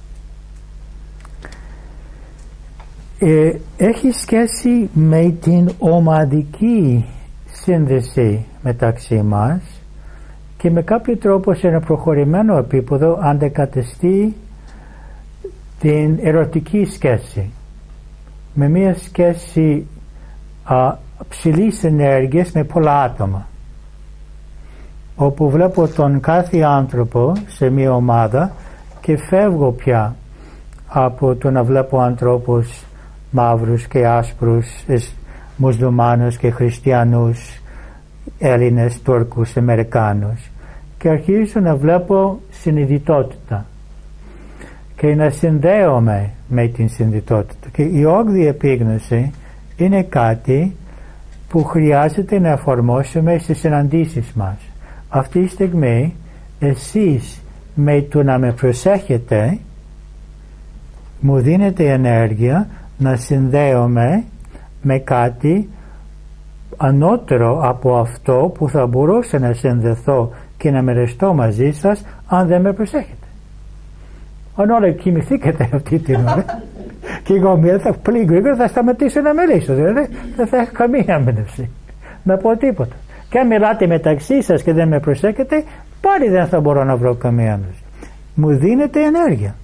S1: ε, έχει σχέση με την ομαδική σύνδεση μεταξύ μας και με κάποιο τρόπο σε ένα προχωρημένο επίπεδο αντεκαταστεί την ερωτική σχέση με μια σχέση α, ψηλής ενέργειας με πολλά άτομα, όπου βλέπω τον κάθε άνθρωπο σε μια ομάδα και φεύγω πια από το να βλέπω ανθρώπους μαύρους και άσπρους, μουσουλμάνους και χριστιανούς, Έλληνες, Τούρκους, Αμερικάνους, και αρχίζω να βλέπω συνειδητότητα και να συνδέομαι με την συνειδητότητα. Και η όγδοη επίγνωση είναι κάτι που χρειάζεται να εφαρμόσουμε στις συναντήσεις μας. Αυτή τη στιγμή εσείς με το να με προσέχετε μου δίνετε ενέργεια να συνδέομαι με κάτι ανώτερο από αυτό που θα μπορούσα να συνδεθώ και να μοιραστώ μαζί σας αν δεν με προσέχετε. Αν όλα κοιμηθήκατε αυτή την ώρα και εγώ μία θα πολύ γρήγορα θα σταματήσω να μιλήσω, δηλαδή δεν θα έχω καμία έμπνευση να πω τίποτα. Και αν μιλάτε μεταξύ σας και δεν με προσέχετε, πάλι δεν θα μπορώ να βρω καμία έμπνευση. Μου δίνετε ενέργεια.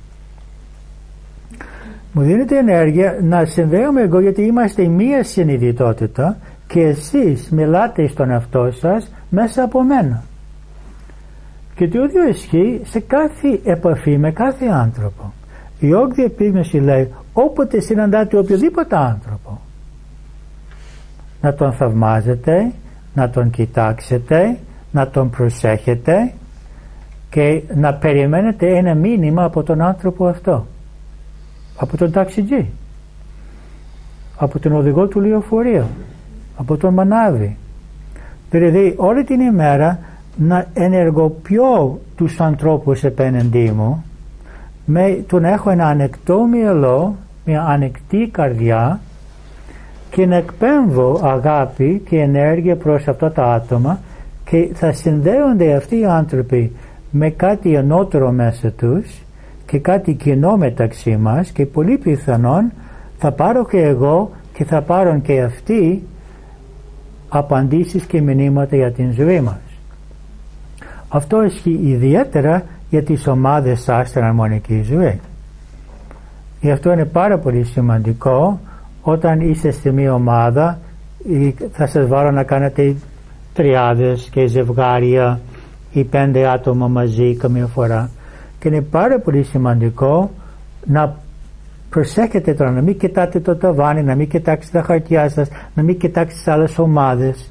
S1: Μου δίνετε ενέργεια να συνδέομαι εγώ, γιατί είμαστε μία συνειδητότητα και εσείς μιλάτε στον εαυτό σας μέσα από μένα. Και το ίδιο ισχύει σε κάθε επαφή με κάθε άνθρωπο. Η όγδοη επίγνωση λέει όποτε συναντάτε οποιοδήποτε άνθρωπο, να τον θαυμάζετε, να τον κοιτάξετε, να τον προσέχετε και να περιμένετε ένα μήνυμα από τον άνθρωπο αυτό, από τον ταξιτζή, από τον οδηγό του λεωφορείου, από τον μανάβη. Δηλαδή όλη την ημέρα να ενεργοποιώ τους ανθρώπους επέναντί μου με το να έχω ένα ανεκτό μυαλό, μια ανεκτή καρδιά και να εκπέμβω αγάπη και ενέργεια προς αυτά τα άτομα, και θα συνδέονται αυτοί οι άνθρωποι με κάτι ανώτερο μέσα τους και κάτι κοινό μεταξύ μας, και πολύ πιθανόν θα πάρω και εγώ και θα πάρουν και αυτοί απαντήσεις και μηνύματα για την ζωή μας. Αυτό ισχύει ιδιαίτερα για τις ομάδες σας στην αρμονική ζωή. Γι' αυτό είναι πάρα πολύ σημαντικό όταν είστε σε μια ομάδα, θα σας βάλω να κάνετε τριάδες και ζευγάρια ή πέντε άτομα μαζί καμία φορά, και είναι πάρα πολύ σημαντικό να προσέχετε τώρα, να μην κοιτάτε το ταβάνι, να μην κοιτάξετε τα χαρτιά σας, να μην κοιτάξετε τις άλλες ομάδες,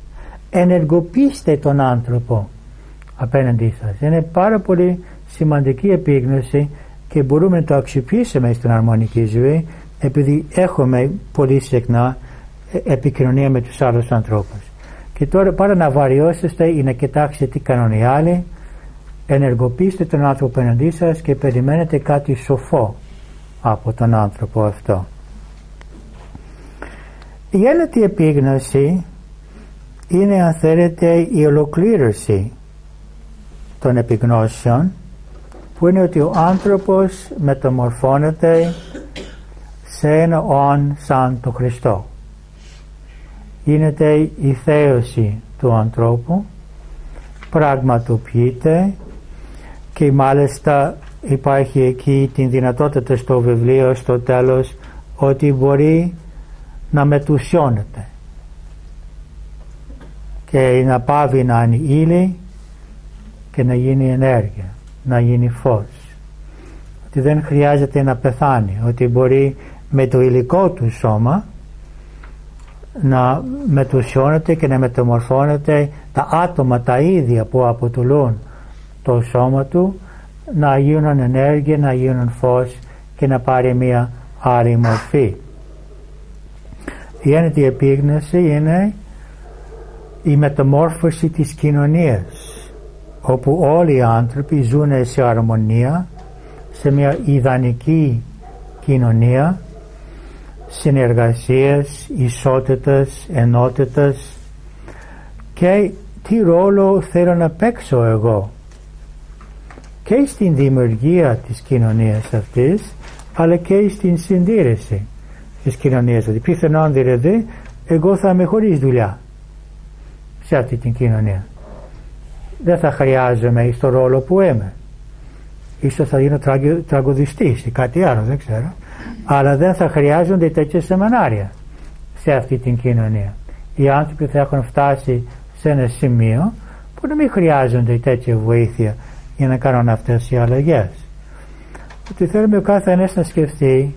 S1: ενεργοποιήστε τον άνθρωπο απέναντί σας. Είναι πάρα πολύ σημαντική επίγνωση και μπορούμε να το αξιοποιήσουμε στην αρμονική ζωή, επειδή έχουμε πολύ συχνά επικοινωνία με τους άλλους ανθρώπους. Και τώρα, παρά να βαριώσετε ή να κοιτάξετε τι κάνουν οι άλλοι, ενεργοποιήστε τον άνθρωπο απέναντί σας και περιμένετε κάτι σοφό από τον άνθρωπο αυτό. Η ένατη επίγνωση είναι, αν θέλετε, η ολοκλήρωση των επιγνώσεων, που είναι ότι ο άνθρωπος μεταμορφώνεται σε ένα όν σαν το Χριστό. Γίνεται η θέωση του ανθρώπου, πραγματοποιείται, και μάλιστα υπάρχει εκεί την δυνατότητα στο βιβλίο στο τέλος ότι μπορεί να μετουσιώνεται και να πάβει να είναι ύλη και να γίνει ενέργεια, να γίνει φως, ότι δεν χρειάζεται να πεθάνει, ότι μπορεί με το υλικό του σώμα να μετουσιώνεται και να μεταμορφώνεται τα άτομα τα ίδια που αποτελούν το σώμα του, να γίνουν ενέργεια, να γίνουν φως και να πάρει μια άλλη μορφή. Η ένατη επίγνωση είναι η μεταμόρφωση της κοινωνίας, όπου όλοι οι άνθρωποι ζουν σε αρμονία, σε μια ιδανική κοινωνία συνεργασίας, ισότητας, ενότητας. Και τι ρόλο θέλω να παίξω εγώ και στην δημιουργία της κοινωνίας αυτής, αλλά και στην συντήρηση της κοινωνίας αυτής. Πιθανόν δηλαδή εγώ θα είμαι χωρίς δουλειά σε αυτή την κοινωνία, δεν θα χρειάζομαι στο ρόλο που είμαι, ίσως θα γίνω τραγουδιστής ή κάτι άλλο, δεν ξέρω, αλλά δεν θα χρειάζονται τέτοια σεμινάρια σε αυτή την κοινωνία. Οι άνθρωποι θα έχουν φτάσει σε ένα σημείο που να μην χρειάζονται τέτοια βοήθεια για να κάνουν αυτές οι αλλαγές. Ότι θέλουμε ο κάθε ένας να σκεφτεί,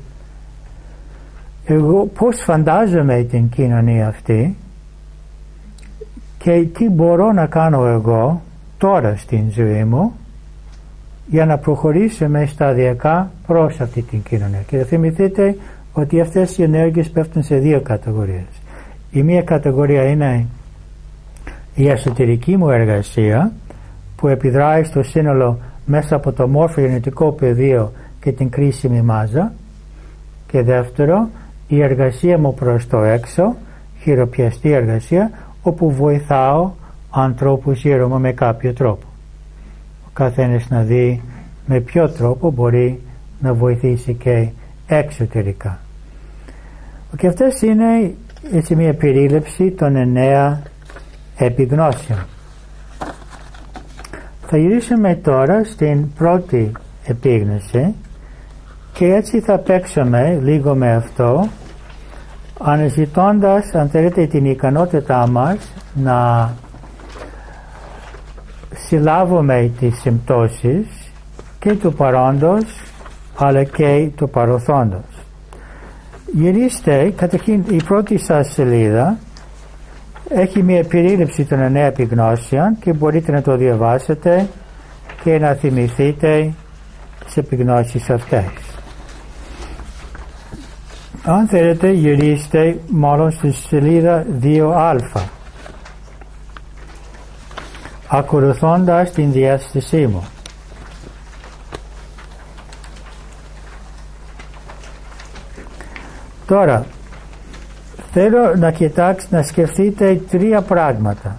S1: εγώ πώς φαντάζομαι την κοινωνία αυτή και τι μπορώ να κάνω εγώ τώρα στην ζωή μου για να προχωρήσουμε σταδιακά προς αυτή την κοινωνία. Και θυμηθείτε ότι αυτές οι ενέργειες πέφτουν σε δύο κατηγορίες. Η μία κατηγορία είναι η εσωτερική μου εργασία, που επιδράει στο σύνολο μέσα από το μόρφο γενετικό πεδίο και την κρίσιμη μάζα, και δεύτερο, η εργασία μου προς το έξω, χειροπιαστή εργασία, όπου βοηθάω ανθρώπους γύρω μου με κάποιο τρόπο. Ο καθένας να δει με ποιο τρόπο μπορεί να βοηθήσει και εξωτερικά. Και αυτές είναι έτσι μια περίληψη των εννέα επιγνώσεων. Θα γυρίσουμε τώρα στην πρώτη επίγνωση και έτσι θα παίξουμε λίγο με αυτό, αναζητώντας, αν θέλετε, την ικανότητά μας να συλλάβουμε τις συμπτώσεις και του παρόντος αλλά και του παρελθόντος. Γυρίστε, καταρχήν η πρώτη σας σελίδα έχει μια περίληψη των εννέα επιγνώσεων και μπορείτε να το διαβάσετε και να θυμηθείτε τις επιγνώσεις αυτές. Αν θέλετε γυρίστε μάλλον στη σελίδα δύο α, ακολουθώντας την διάστασή μου. Τώρα θέλω να κοιτάξετε, να σκεφτείτε τρία πράγματα.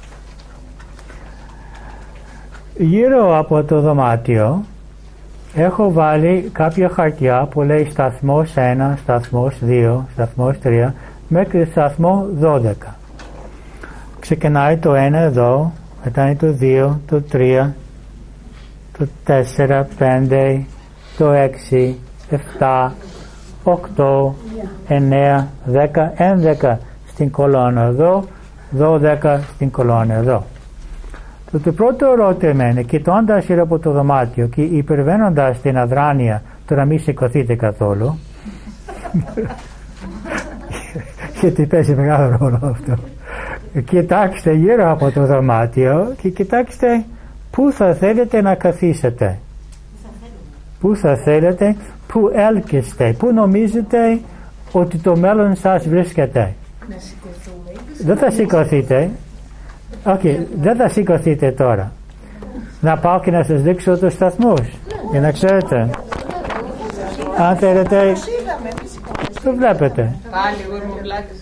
S1: Γύρω από το δωμάτιο έχω βάλει κάποια χαρτιά που λέει σταθμός ένα, σταθμός δύο, σταθμός τρία μέχρι σταθμό δώδεκα. Ξεκινάει το ένα εδώ, μετά είναι το δύο, το τρία, το τέσσερα, πέντε, το έξι, επτά, οκτώ, εννέα, δέκα, έντεκα στην κολόνα εδώ, δώδεκα στην κολόνα εδώ. Το, το πρώτο ερώτημα είναι, κοιτώντας γύρω από το δωμάτιο και υπερβαίνοντας την αδράνεια το να μην σηκωθείτε καθόλου γιατί παίζει μεγάλο ρόλο αυτό, κοιτάξτε γύρω από το δωμάτιο και κοιτάξτε πού θα θέλετε να καθίσετε. Πού θα θέλετε, πού έλκεστε, πού νομίζετε ότι το μέλλον σας βρίσκεται. Δεν θα σηκωθείτε. Okay, δεν θα σηκωθείτε τώρα. Να πάω και να σας δείξω τους σταθμούς για να ξέρετε. Αν θέλετε, το βλέπετε.
S2: Πάλι εγώ είμαι πλάκες.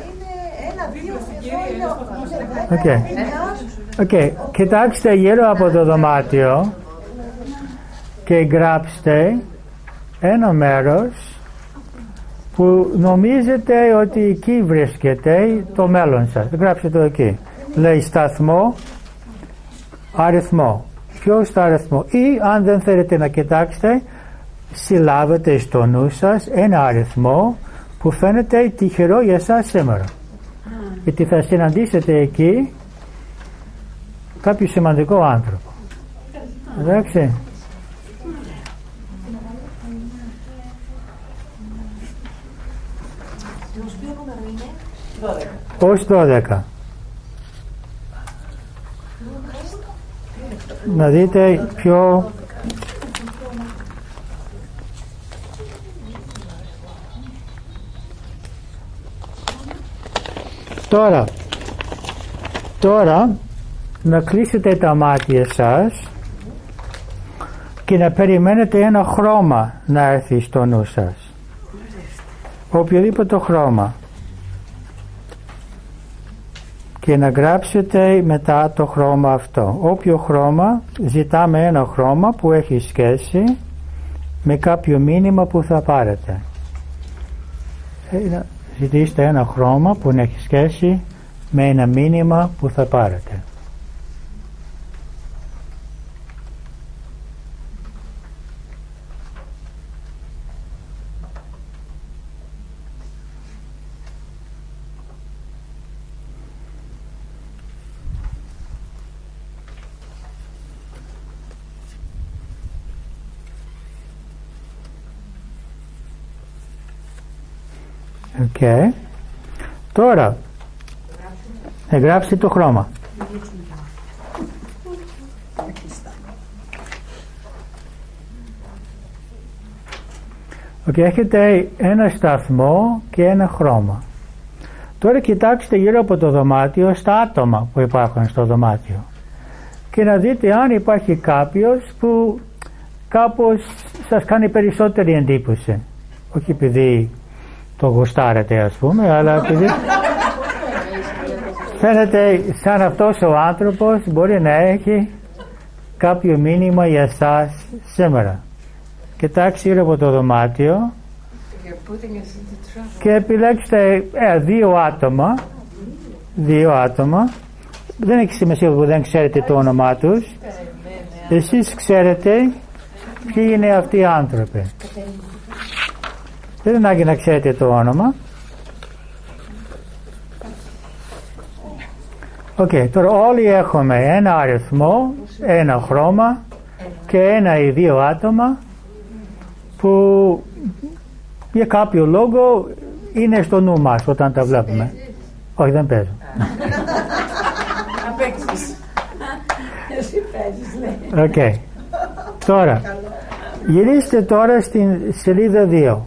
S1: Okay. Okay. Κοιτάξτε γύρω από το δωμάτιο και γράψτε ένα μέρος που νομίζετε ότι εκεί βρίσκεται το μέλλον σας. Γράψτε το εκεί. Λέει σταθμό, αριθμό. Ποιος το αριθμό. Ή αν δεν θέλετε να κοιτάξετε, συλλάβετε στο νου σας ένα αριθμό που φαίνεται τυχερό για εσάς σήμερα. Γιατί θα συναντήσετε εκεί κάποιο σημαντικό άνθρωπο. Εντάξει. Ως δώδεκα. Να δείτε πιο τώρα τώρα να κλείσετε τα μάτια σας και να περιμένετε ένα χρώμα να έρθει στο νου σας, οποιοδήποτε χρώμα, και να γράψετε μετά το χρώμα αυτό. Όποιο χρώμα, ζητάμε ένα χρώμα που έχει σχέση με κάποιο μήνυμα που θα πάρετε. Ζητήστε ένα χρώμα που έχει σχέση με ένα μήνυμα που θα πάρετε. Okay. Τώρα εγγράψτε το χρώμα. Okay, έχετε ένα σταθμό και ένα χρώμα. Τώρα κοιτάξτε γύρω από το δωμάτιο στα άτομα που υπάρχουν στο δωμάτιο και να δείτε αν υπάρχει κάποιος που κάπως σας κάνει περισσότερη εντύπωση. Όχι επειδή το γουστάρετε ας πούμε, αλλά επειδή φαίνεται σαν αυτός ο άνθρωπος μπορεί να έχει κάποιο μήνυμα για εσάς σήμερα. Κοιτάξτε γύρω από το δωμάτιο και επιλέξτε ε, δύο άτομα δύο άτομα δεν έχει σημασία που δεν ξέρετε το όνομά τους. Εσείς ξέρετε ποιοι είναι αυτοί οι άνθρωποι. Δεν είναι ανάγκη να ξέρετε το όνομα. Οκ, okay, τώρα όλοι έχουμε ένα αριθμό, ένα χρώμα και ένα ή δύο άτομα που για κάποιο λόγο είναι στο νου μας όταν τα βλέπουμε. Όχι, δεν παίζω.
S2: Να παίξεις. Εσύ παίζεις, λέει.
S1: Οκ. Okay. Τώρα, γυρίστε τώρα στην σελίδα δύο.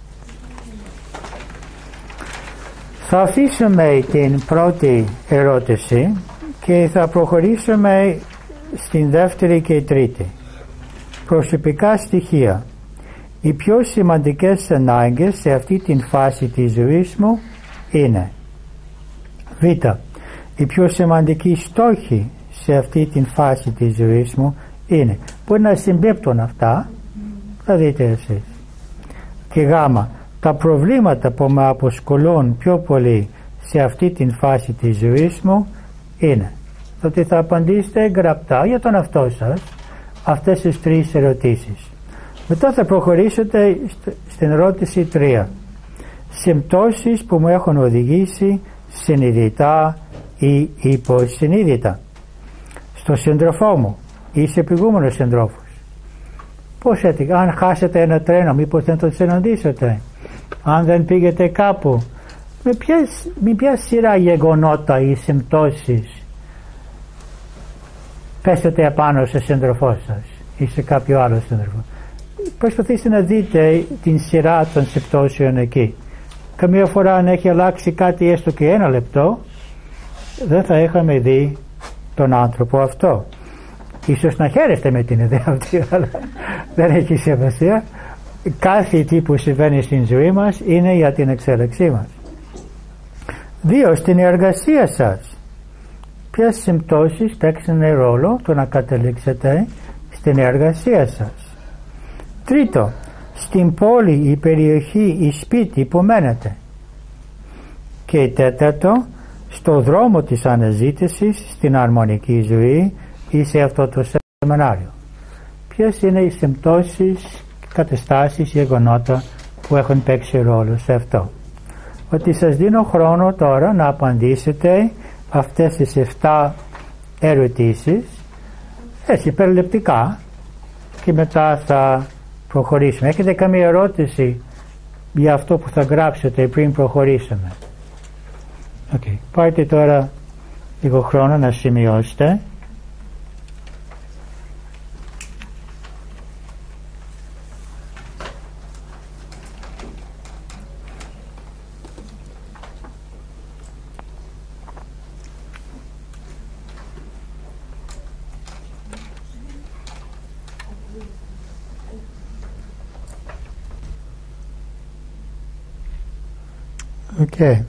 S1: Θα αφήσουμε την πρώτη ερώτηση και θα προχωρήσουμε στην δεύτερη και τρίτη. Προσωπικά στοιχεία. Οι πιο σημαντικές ανάγκες σε αυτή την φάση της ζωής μου είναι Β. Οι πιο σημαντικοί στόχοι σε αυτή την φάση της ζωής μου είναι. Μπορεί να συμπίπτουν αυτά, θα δείτε εσείς. Και Γ. Τα προβλήματα που με αποσχολούν πιο πολύ σε αυτή την φάση της ζωής μου είναι. Ότι θα απαντήσετε γραπτά για τον εαυτό σας αυτές τις τρεις ερωτήσεις. Μετά θα προχωρήσετε στην ερώτηση τρία. Συμπτώσεις που μου έχουν οδηγήσει συνειδητά ή υποσυνείδητα στο σύντροφό μου ή σε προηγούμενους συντρόφους. Πώς έτσι, αν χάσετε ένα τρένο, μήπως δεν το συναντήσετε? Αν δεν πήγετε κάπου, με ποια, με ποια σειρά γεγονότα ή συμπτώσεις πέσετε απάνω σε σύντροφό σας ή σε κάποιο άλλο σύντροφο. Προσπαθήστε να δείτε την σειρά των συμπτώσεων εκεί. Καμία φορά αν έχει αλλάξει κάτι έστω και ένα λεπτό, δεν θα είχαμε δει τον άνθρωπο αυτό. Ίσως να χαίρεστε με την ιδέα αυτή, αλλά δεν έχει σημασία. Κάθε τι που συμβαίνει στην ζωή μας είναι για την εξέλιξή μας. Δύο, στην εργασία σας. Ποιες συμπτώσεις παίξουν ρόλο το να καταλήξετε στην εργασία σας. Τρίτο, στην πόλη, η περιοχή, η σπίτι που μένετε. Και τέταρτο, στο δρόμο της αναζήτησης, στην αρμονική ζωή ή σε αυτό το σεμινάριο. Ποιες είναι οι συμπτώσεις, καταστάσεις, γεγονότα που έχουν παίξει ρόλο σε αυτό. Ότι σας δίνω χρόνο τώρα να απαντήσετε αυτές τις εφτά ερωτήσεις έτσι περιληπτικά και μετά θα προχωρήσουμε. Έχετε καμία ερώτηση για αυτό που θα γράψετε πριν προχωρήσουμε? Okay. Πάρτε τώρα λίγο χρόνο να σημειώσετε. Okay.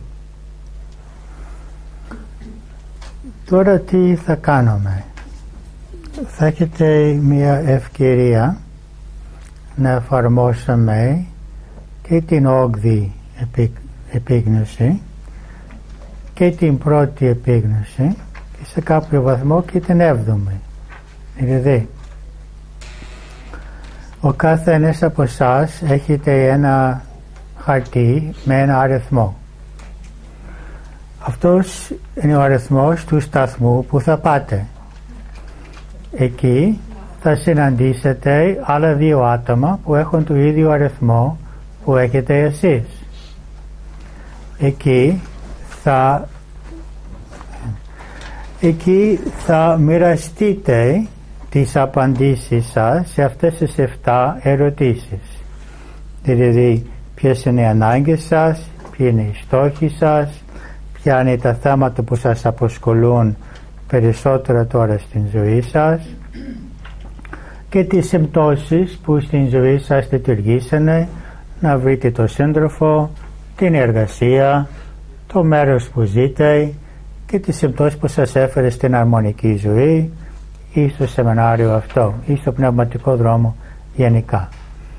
S1: Τώρα τι θα κάνουμε? Θα έχετε μια ευκαιρία να εφαρμόσουμε και την όγδοη επίγνωση και την πρώτη επίγνωση και σε κάποιο βαθμό και την έβδομη. Δηλαδή ο κάθε ένας από εσάς έχετε ένα χαρτί με ένα αριθμό. Αυτός είναι ο αριθμός του σταθμού που θα πάτε. Εκεί θα συναντήσετε άλλα δύο άτομα που έχουν το ίδιο αριθμό που έχετε εσείς. Εκεί θα εκεί θα μοιραστείτε τις απαντήσεις σας σε αυτές τις εφτά ερωτήσεις. Δηλαδή ποιες είναι οι ανάγκες σας, ποιοι είναι οι στόχοι σας, ποια είναι τα θέματα που σας απασχολούν περισσότερο τώρα στην ζωή σας και τις συμπτώσεις που στην ζωή σας λειτουργήσανε να βρείτε το σύντροφο, την εργασία, το μέρος που ζείτε και τις συμπτώσεις που σας έφερε στην αρμονική ζωή ή στο σεμινάριο αυτό ή στο πνευματικό δρόμο γενικά.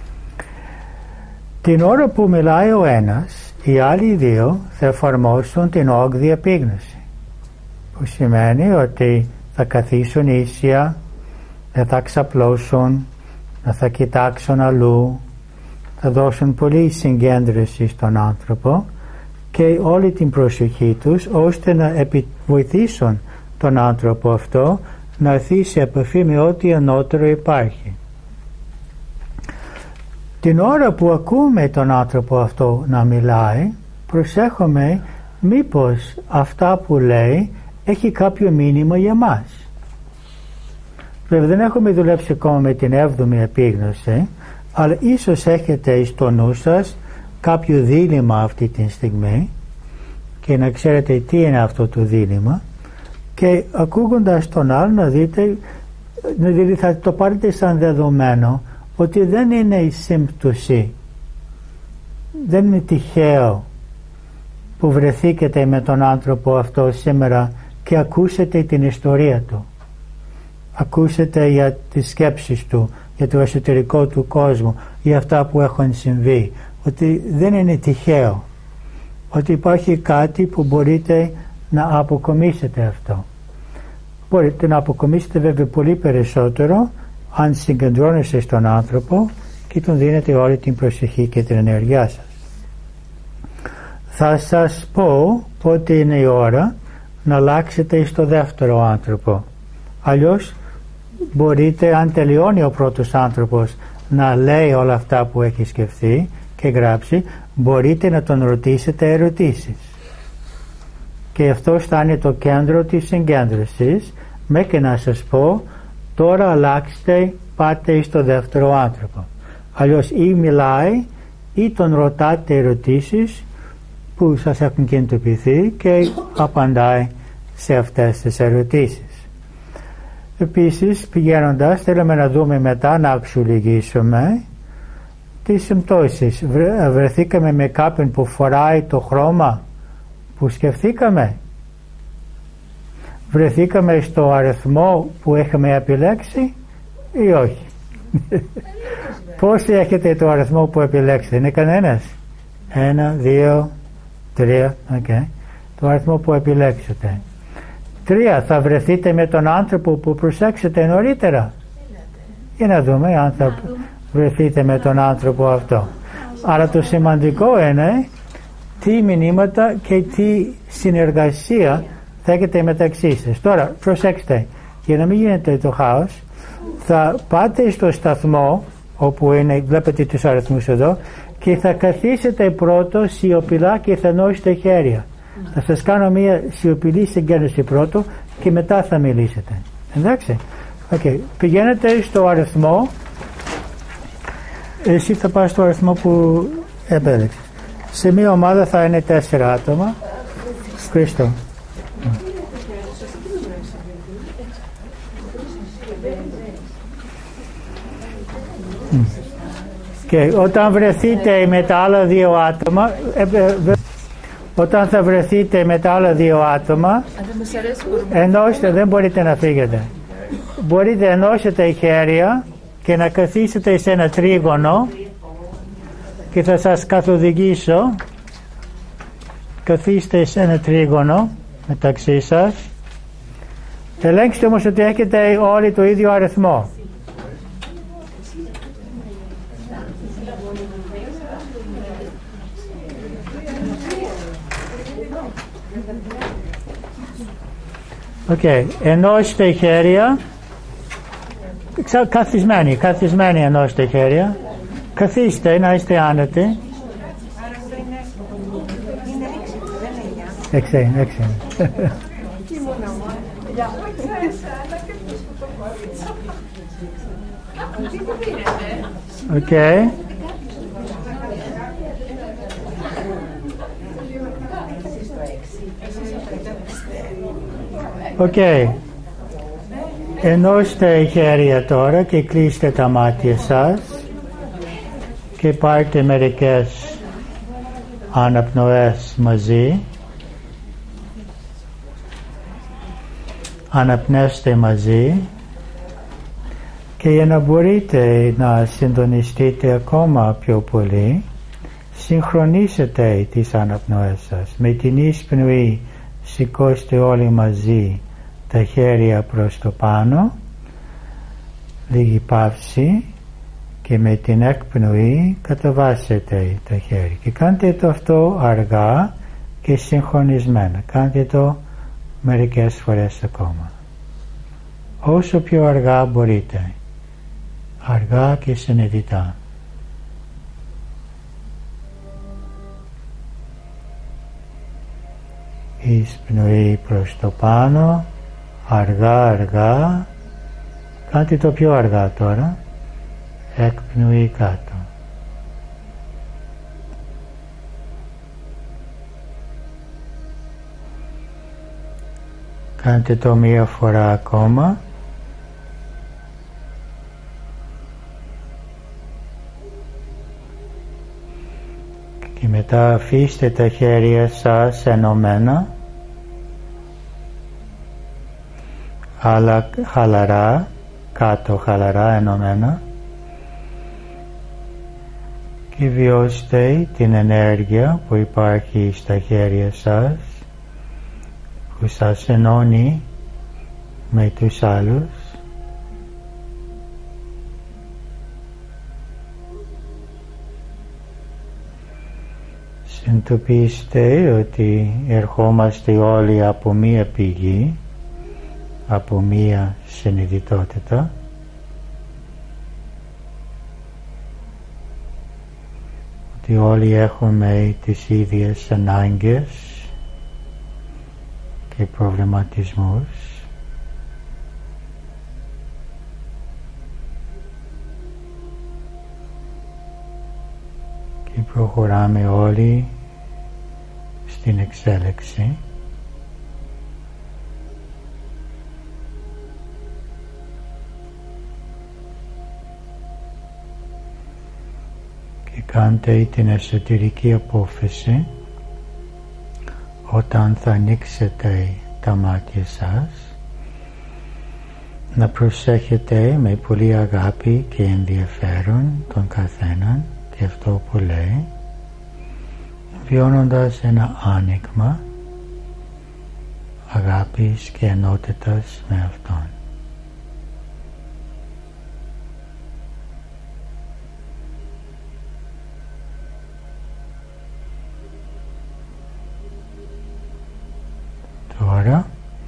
S1: Την ώρα που μιλάει ο ένας, οι άλλοι δύο θα εφαρμόσουν την όγδοη επίγνωση, που σημαίνει ότι θα καθίσουν ίσια, δεν θα ξαπλώσουν, δεν θα κοιτάξουν αλλού, θα δώσουν πολύ συγκέντρωση στον άνθρωπο και όλη την προσοχή τους ώστε να βοηθήσουν τον άνθρωπο αυτό να έρθει σε επαφή με ό,τι ανώτερο υπάρχει. Την ώρα που ακούμε τον άνθρωπο αυτό να μιλάει, προσέχουμε μήπως αυτά που λέει έχει κάποιο μήνυμα για μας. Βέβαια δεν έχουμε δουλέψει ακόμα με την έβδομη επίγνωση, αλλά ίσως έχετε στο νου σας κάποιο δίλημμα αυτή τη στιγμή και να ξέρετε τι είναι αυτό το δίλημμα και ακούγοντας τον άλλο να δείτε, δηλαδή θα το πάρετε σαν δεδομένο ότι δεν είναι η σύμπτωση, δεν είναι τυχαίο που βρεθήκετε με τον άνθρωπο αυτό σήμερα και ακούσετε την ιστορία του, ακούσετε για τις σκέψεις του, για το εσωτερικό του κόσμο, για αυτά που έχουν συμβεί, ότι δεν είναι τυχαίο, ότι υπάρχει κάτι που μπορείτε να αποκομίσετε αυτό. Μπορείτε να αποκομίσετε βέβαια πολύ περισσότερο αν συγκεντρώνεστε στον άνθρωπο και τον δίνετε όλη την προσοχή και την ενέργειά σας. Θα σας πω πότε είναι η ώρα να αλλάξετε στο δεύτερο άνθρωπο. Αλλιώς μπορείτε, αν τελειώνει ο πρώτος άνθρωπος να λέει όλα αυτά που έχει σκεφτεί και γράψει, μπορείτε να τον ρωτήσετε ερωτήσεις. και αυτό θα είναι το κέντρο της συγκέντρωσης, μέχρι να σας πω τώρα αλλάξτε, πάτε στο δεύτερο άνθρωπο. Αλλιώς ή μιλάει ή τον ρωτάτε ερωτήσεις που σας έχουν κινητοποιηθεί και απαντάει σε αυτές τις ερωτήσεις. Επίσης, πηγαίνοντας, θέλουμε να δούμε μετά, να αξιολογήσουμε τις συμπτώσεις. Βρεθήκαμε με κάποιον που φοράει το χρώμα που σκεφτήκαμε. Βρεθήκαμε στο αριθμό που είχαμε επιλέξει ή όχι. Πόσοι έχετε το αριθμό που επιλέξετε? Είναι κανένας? Ένα, δύο, τρία. Okay. Το αριθμό που επιλέξετε. Τρία. Θα βρεθείτε με τον άνθρωπο που προσέξετε νωρίτερα. Για να δούμε αν θα βρεθείτε με τον άνθρωπο αυτό. Αλλά το σημαντικό είναι τι μηνύματα και τι συνεργασία θα έχετε μεταξύ σας. Τώρα προσέξτε, για να μην γίνεται το χάος, θα πάτε στο σταθμό όπου είναι, βλέπετε τους αριθμούς εδώ, και θα καθίσετε πρώτο σιωπηλά και θα ενώσετε χέρια. Θα σας κάνω μια σιωπηλή συγκέντρωση πρώτο και μετά θα μιλήσετε. Εντάξει. Okay. Πηγαίνετε στο αριθμό. Εσύ θα πας στο αριθμό που επέλεξες. Σε μια ομάδα θα είναι τέσσερα άτομα. Χρήστο. Και όταν βρεθείτε με τα άλλα δύο άτομα, όταν θα βρεθείτε με τα άλλα δύο άτομα, ενώστε, δεν μπορείτε να φύγετε. Μπορείτε να ενώσετε χέρια και να καθίσετε σε ένα τρίγωνο και θα σας καθοδηγήσω. Καθίστε σε ένα τρίγωνο μεταξύ σας. Ελέγξτε όμως ότι έχετε όλοι το ίδιο αριθμό. Okay. Ενώστε χέρια. Καθισμένοι, καθισμένοι ενώστε χέρια. Καθίστε, να είστε άνετοι. Έξι, έξι. Okay. Οκ. Okay. Ενώστε χέρια τώρα και κλείστε τα μάτια σας και πάρτε μερικές αναπνοές μαζί. Αναπνέστε μαζί και για να μπορείτε να συντονιστείτε ακόμα πιο πολύ, συγχρονίσετε τις αναπνοές σας. Με την εισπνοή σηκώστε όλοι μαζί τα χέρια προς το πάνω, λίγη παύση, και με την εκπνοή κατεβάσετε τα χέρια και κάντε το αυτό αργά και συγχρονισμένα. Κάντε το μερικές φορές ακόμα, όσο πιο αργά μπορείτε, αργά και συνειδητά. Εισπνοή προς το πάνω, αργά αργά, κάντε το πιο αργά τώρα, εκπνοή κάτω. Κάντε το μία φορά ακόμα. Και μετά αφήστε τα χέρια σας ενωμένα, αλλά χαλαρά, κάτω χαλαρά ενωμένα, και βιώστε την ενέργεια που υπάρχει στα χέρια σας, που σας ενώνει με τους άλλους. Συνειδητοποιήστε ότι ερχόμαστε όλοι από μία πηγή, από μία συνειδητότητα, ότι όλοι έχουμε τις ίδιες ανάγκες, και προβληματισμούς. Και προχωράμε όλοι στην εξέλιξη. Και κάντε την εσωτερική απόφαση όταν θα ανοίξετε τα μάτια σας να προσέχετε με πολύ αγάπη και ενδιαφέρον τον καθέναν και αυτό που λέει, βιώνοντας ένα άνοιγμα αγάπης και ενότητας με αυτόν. Τώρα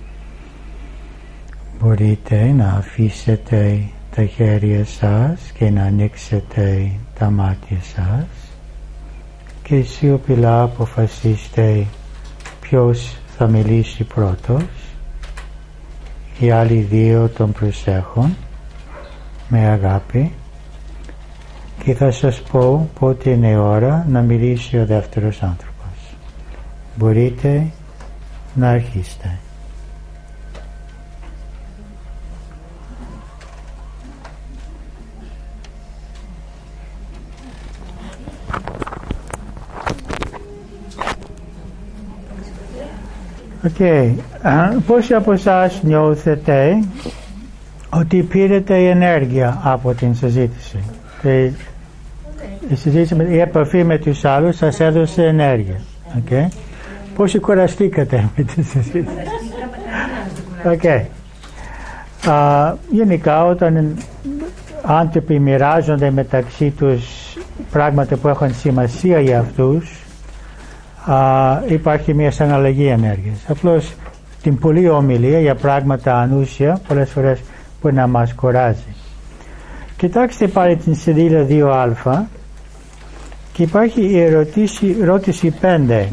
S1: μπορείτε να αφήσετε τα χέρια σας και να ανοίξετε τα μάτια σας και σιωπηλά αποφασίστε ποιος θα μιλήσει πρώτος. Οι άλλοι δύο τον προσέχουν με αγάπη και θα σας πω πότε είναι η ώρα να μιλήσει ο δεύτερος άνθρωπος. Μπορείτε να αρχίσετε. Okay. Πόσοι από εσάς νιώθετε ότι πήρετε η ενέργεια από την συζήτηση? Η, η συζήτηση, η επαφή με τους άλλους σας έδωσε ενέργεια. Okay. Πόσοι κουραστήκατε με τη συζήτηση? Okay. Uh, γενικά όταν άνθρωποι μοιράζονται μεταξύ τους πράγματα που έχουν σημασία για αυτούς, Uh, υπάρχει μια αναλλαγή ενέργειας. Απλώς την πολλή ομιλία για πράγματα ανούσια πολλές φορές μπορεί να μας κουράζει. Κοιτάξτε πάλι την σελίδα δύο α και υπάρχει η ερωτήση, ερώτηση πέντε.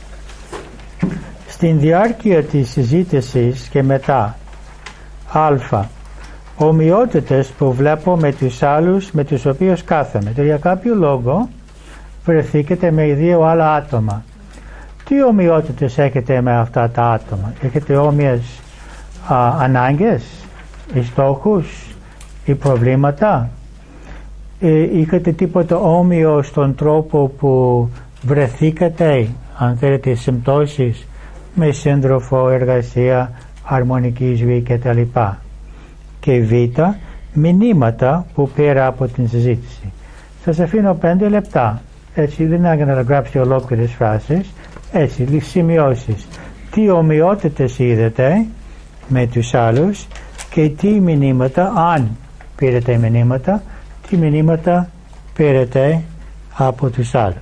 S1: Στην διάρκεια της συζήτησης και μετά α, ομοιότητες που βλέπω με τους άλλους με τους οποίους κάθομαι. Το για κάποιο λόγο βρεθήκατε με δύο άλλα άτομα. Τι ομοιότητες έχετε με αυτά τα άτομα? Έχετε όμοιες α, ανάγκες, οι στόχους, οι προβλήματα? Ε, είχατε τίποτα όμοιο στον τρόπο που βρεθήκατε, αν θέλετε, συμπτώσεις με σύντροφο, εργασία, αρμονική ζωή κτλ. Και β, μηνύματα που πήρα από την συζήτηση. Σας αφήνω πέντε λεπτά. Έτσι δεν είναι να γράψει ολόκληρες φράσεις. Έτσι, σημειώσεις. Τι ομοιότητες είδατε με τους άλλους και τι μηνύματα, αν πήρετε μηνύματα, τι μηνύματα πήρετε από τους άλλους.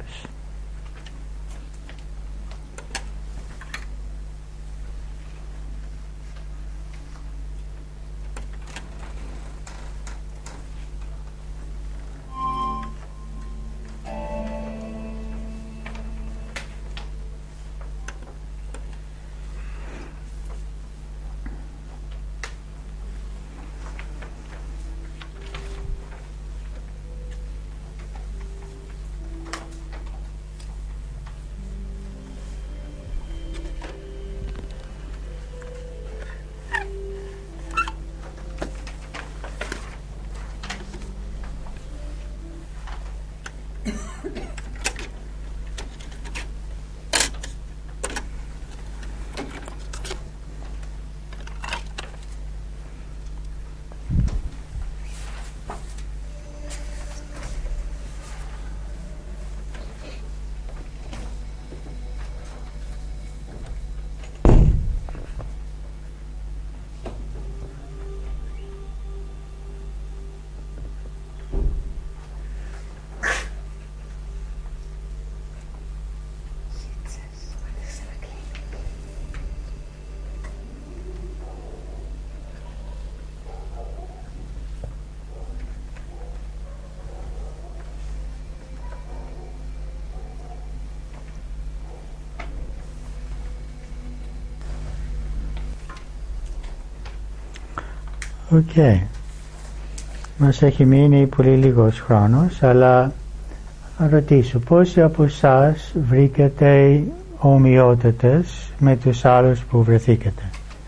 S1: Οκ. Okay. Μας έχει μείνει πολύ λίγος χρόνος, αλλά να ρωτήσω, πόσοι από εσάς βρήκατε ομοιότητες με τους άλλους που βρεθήκατε?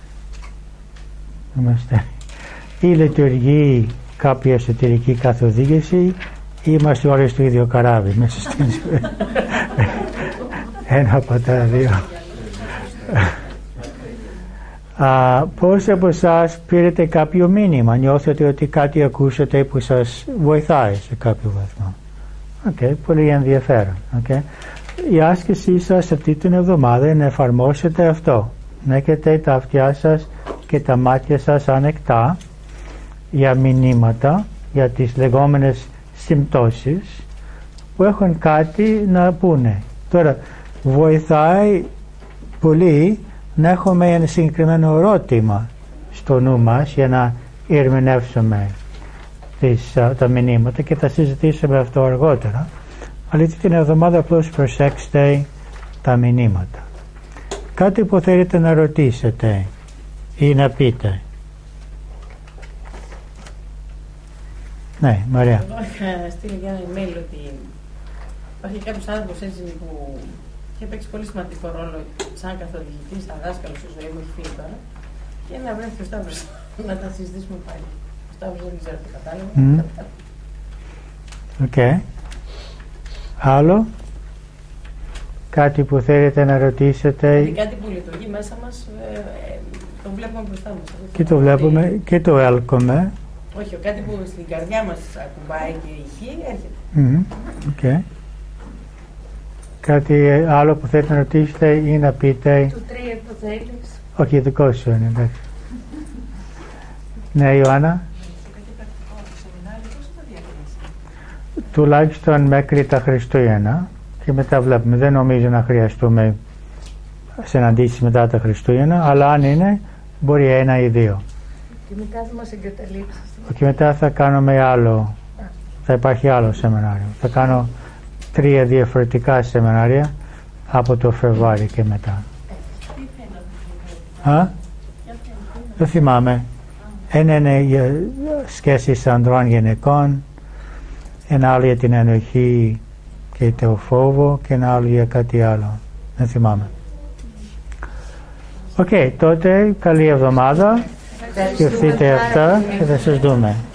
S1: Είμαστε. Ή λειτουργεί κάποια εσωτερική καθοδήγηση ή είμαστε όλοι στο ίδιο καράβι μέσα στην ζωή? Ένα από τα δύο. Α, πόσοι από εσάς πήρετε κάποιο μήνυμα, νιώθετε ότι κάτι ακούσατε που σας βοηθάει σε κάποιο βαθμό? Okay, πολύ ενδιαφέρον. Okay. Η άσκησή σας αυτή την εβδομάδα είναι να εφαρμόσετε αυτό. Να έχετε τα αυτιά σας και τα μάτια σας ανοιχτά για μηνύματα, για τις λεγόμενες συμπτώσεις που έχουν κάτι να πούνε. Τώρα, βοηθάει πολύ να έχουμε ένα συγκεκριμένο ερώτημα στο νου μας για να ερμηνεύσουμε τις, τα μηνύματα, και θα συζητήσουμε αυτό αργότερα. Αλλά την εβδομάδα απλώς προσέξτε τα μηνύματα. Κάτι που θέλετε να ρωτήσετε ή να πείτε? Ναι, Μαρία.
S2: Εγώ είχα στείλει για ένα email ότι υπάρχει κάποιος άνθρωπος έτσι που είχε παίξει πολύ σημαντικό ρόλο σαν καθοδηγητής, σαν δάσκαλος στη ζωή μου, έχει φύγει τώρα, και να βρέθηκε ο Σταύρος να τα συζητήσουμε πάλι. Ο Σταύρος δεν ξέρω τι κατάλαβα.
S1: Οκ. Okay. Άλλο? Κάτι που θέλετε να ρωτήσετε?
S2: Δηλαδή κάτι που λειτουργεί μέσα μας, ε, ε, το βλέπουμε μπροστά μας.
S1: Και το βλέπουμε ότι... και το έλκουμε.
S2: Όχι, κάτι που στην καρδιά μας ακουμπάει και ηχεί, έρχεται.
S1: Mm, okay. Κάτι άλλο που θέλετε να ρωτήσετε ή να πείτε?
S3: Του τρία που θέλεις.
S1: Όχι, δικό σου είναι, εντάξει. Ναι, Ιωάννα. Τουλάχιστον μέχρι τα Χριστούγεννα, και μετά βλέπουμε. Δεν νομίζω να χρειαστούμε συναντήσεις μετά τα Χριστούγεννα, αλλά αν είναι, μπορεί ένα ή δύο.
S3: Και μετά θα μας εγκαταλείψεις.
S1: Και μετά θα κάνουμε άλλο. Α. Θα υπάρχει άλλο σεμινάριο. Θα κάνω τρία διαφορετικά σεμινάρια από το Φεβρουάριο και μετά. Α? Δεν θυμάμαι. Ένα είναι για σχέσεις ανδρών γυναικών, ένα άλλο για την ενοχή και το φόβο, και ένα άλλο για κάτι άλλο. Δεν θυμάμαι. Οκ, okay, τότε καλή εβδομάδα. Σκεφτείτε αυτά και θα σας δούμε.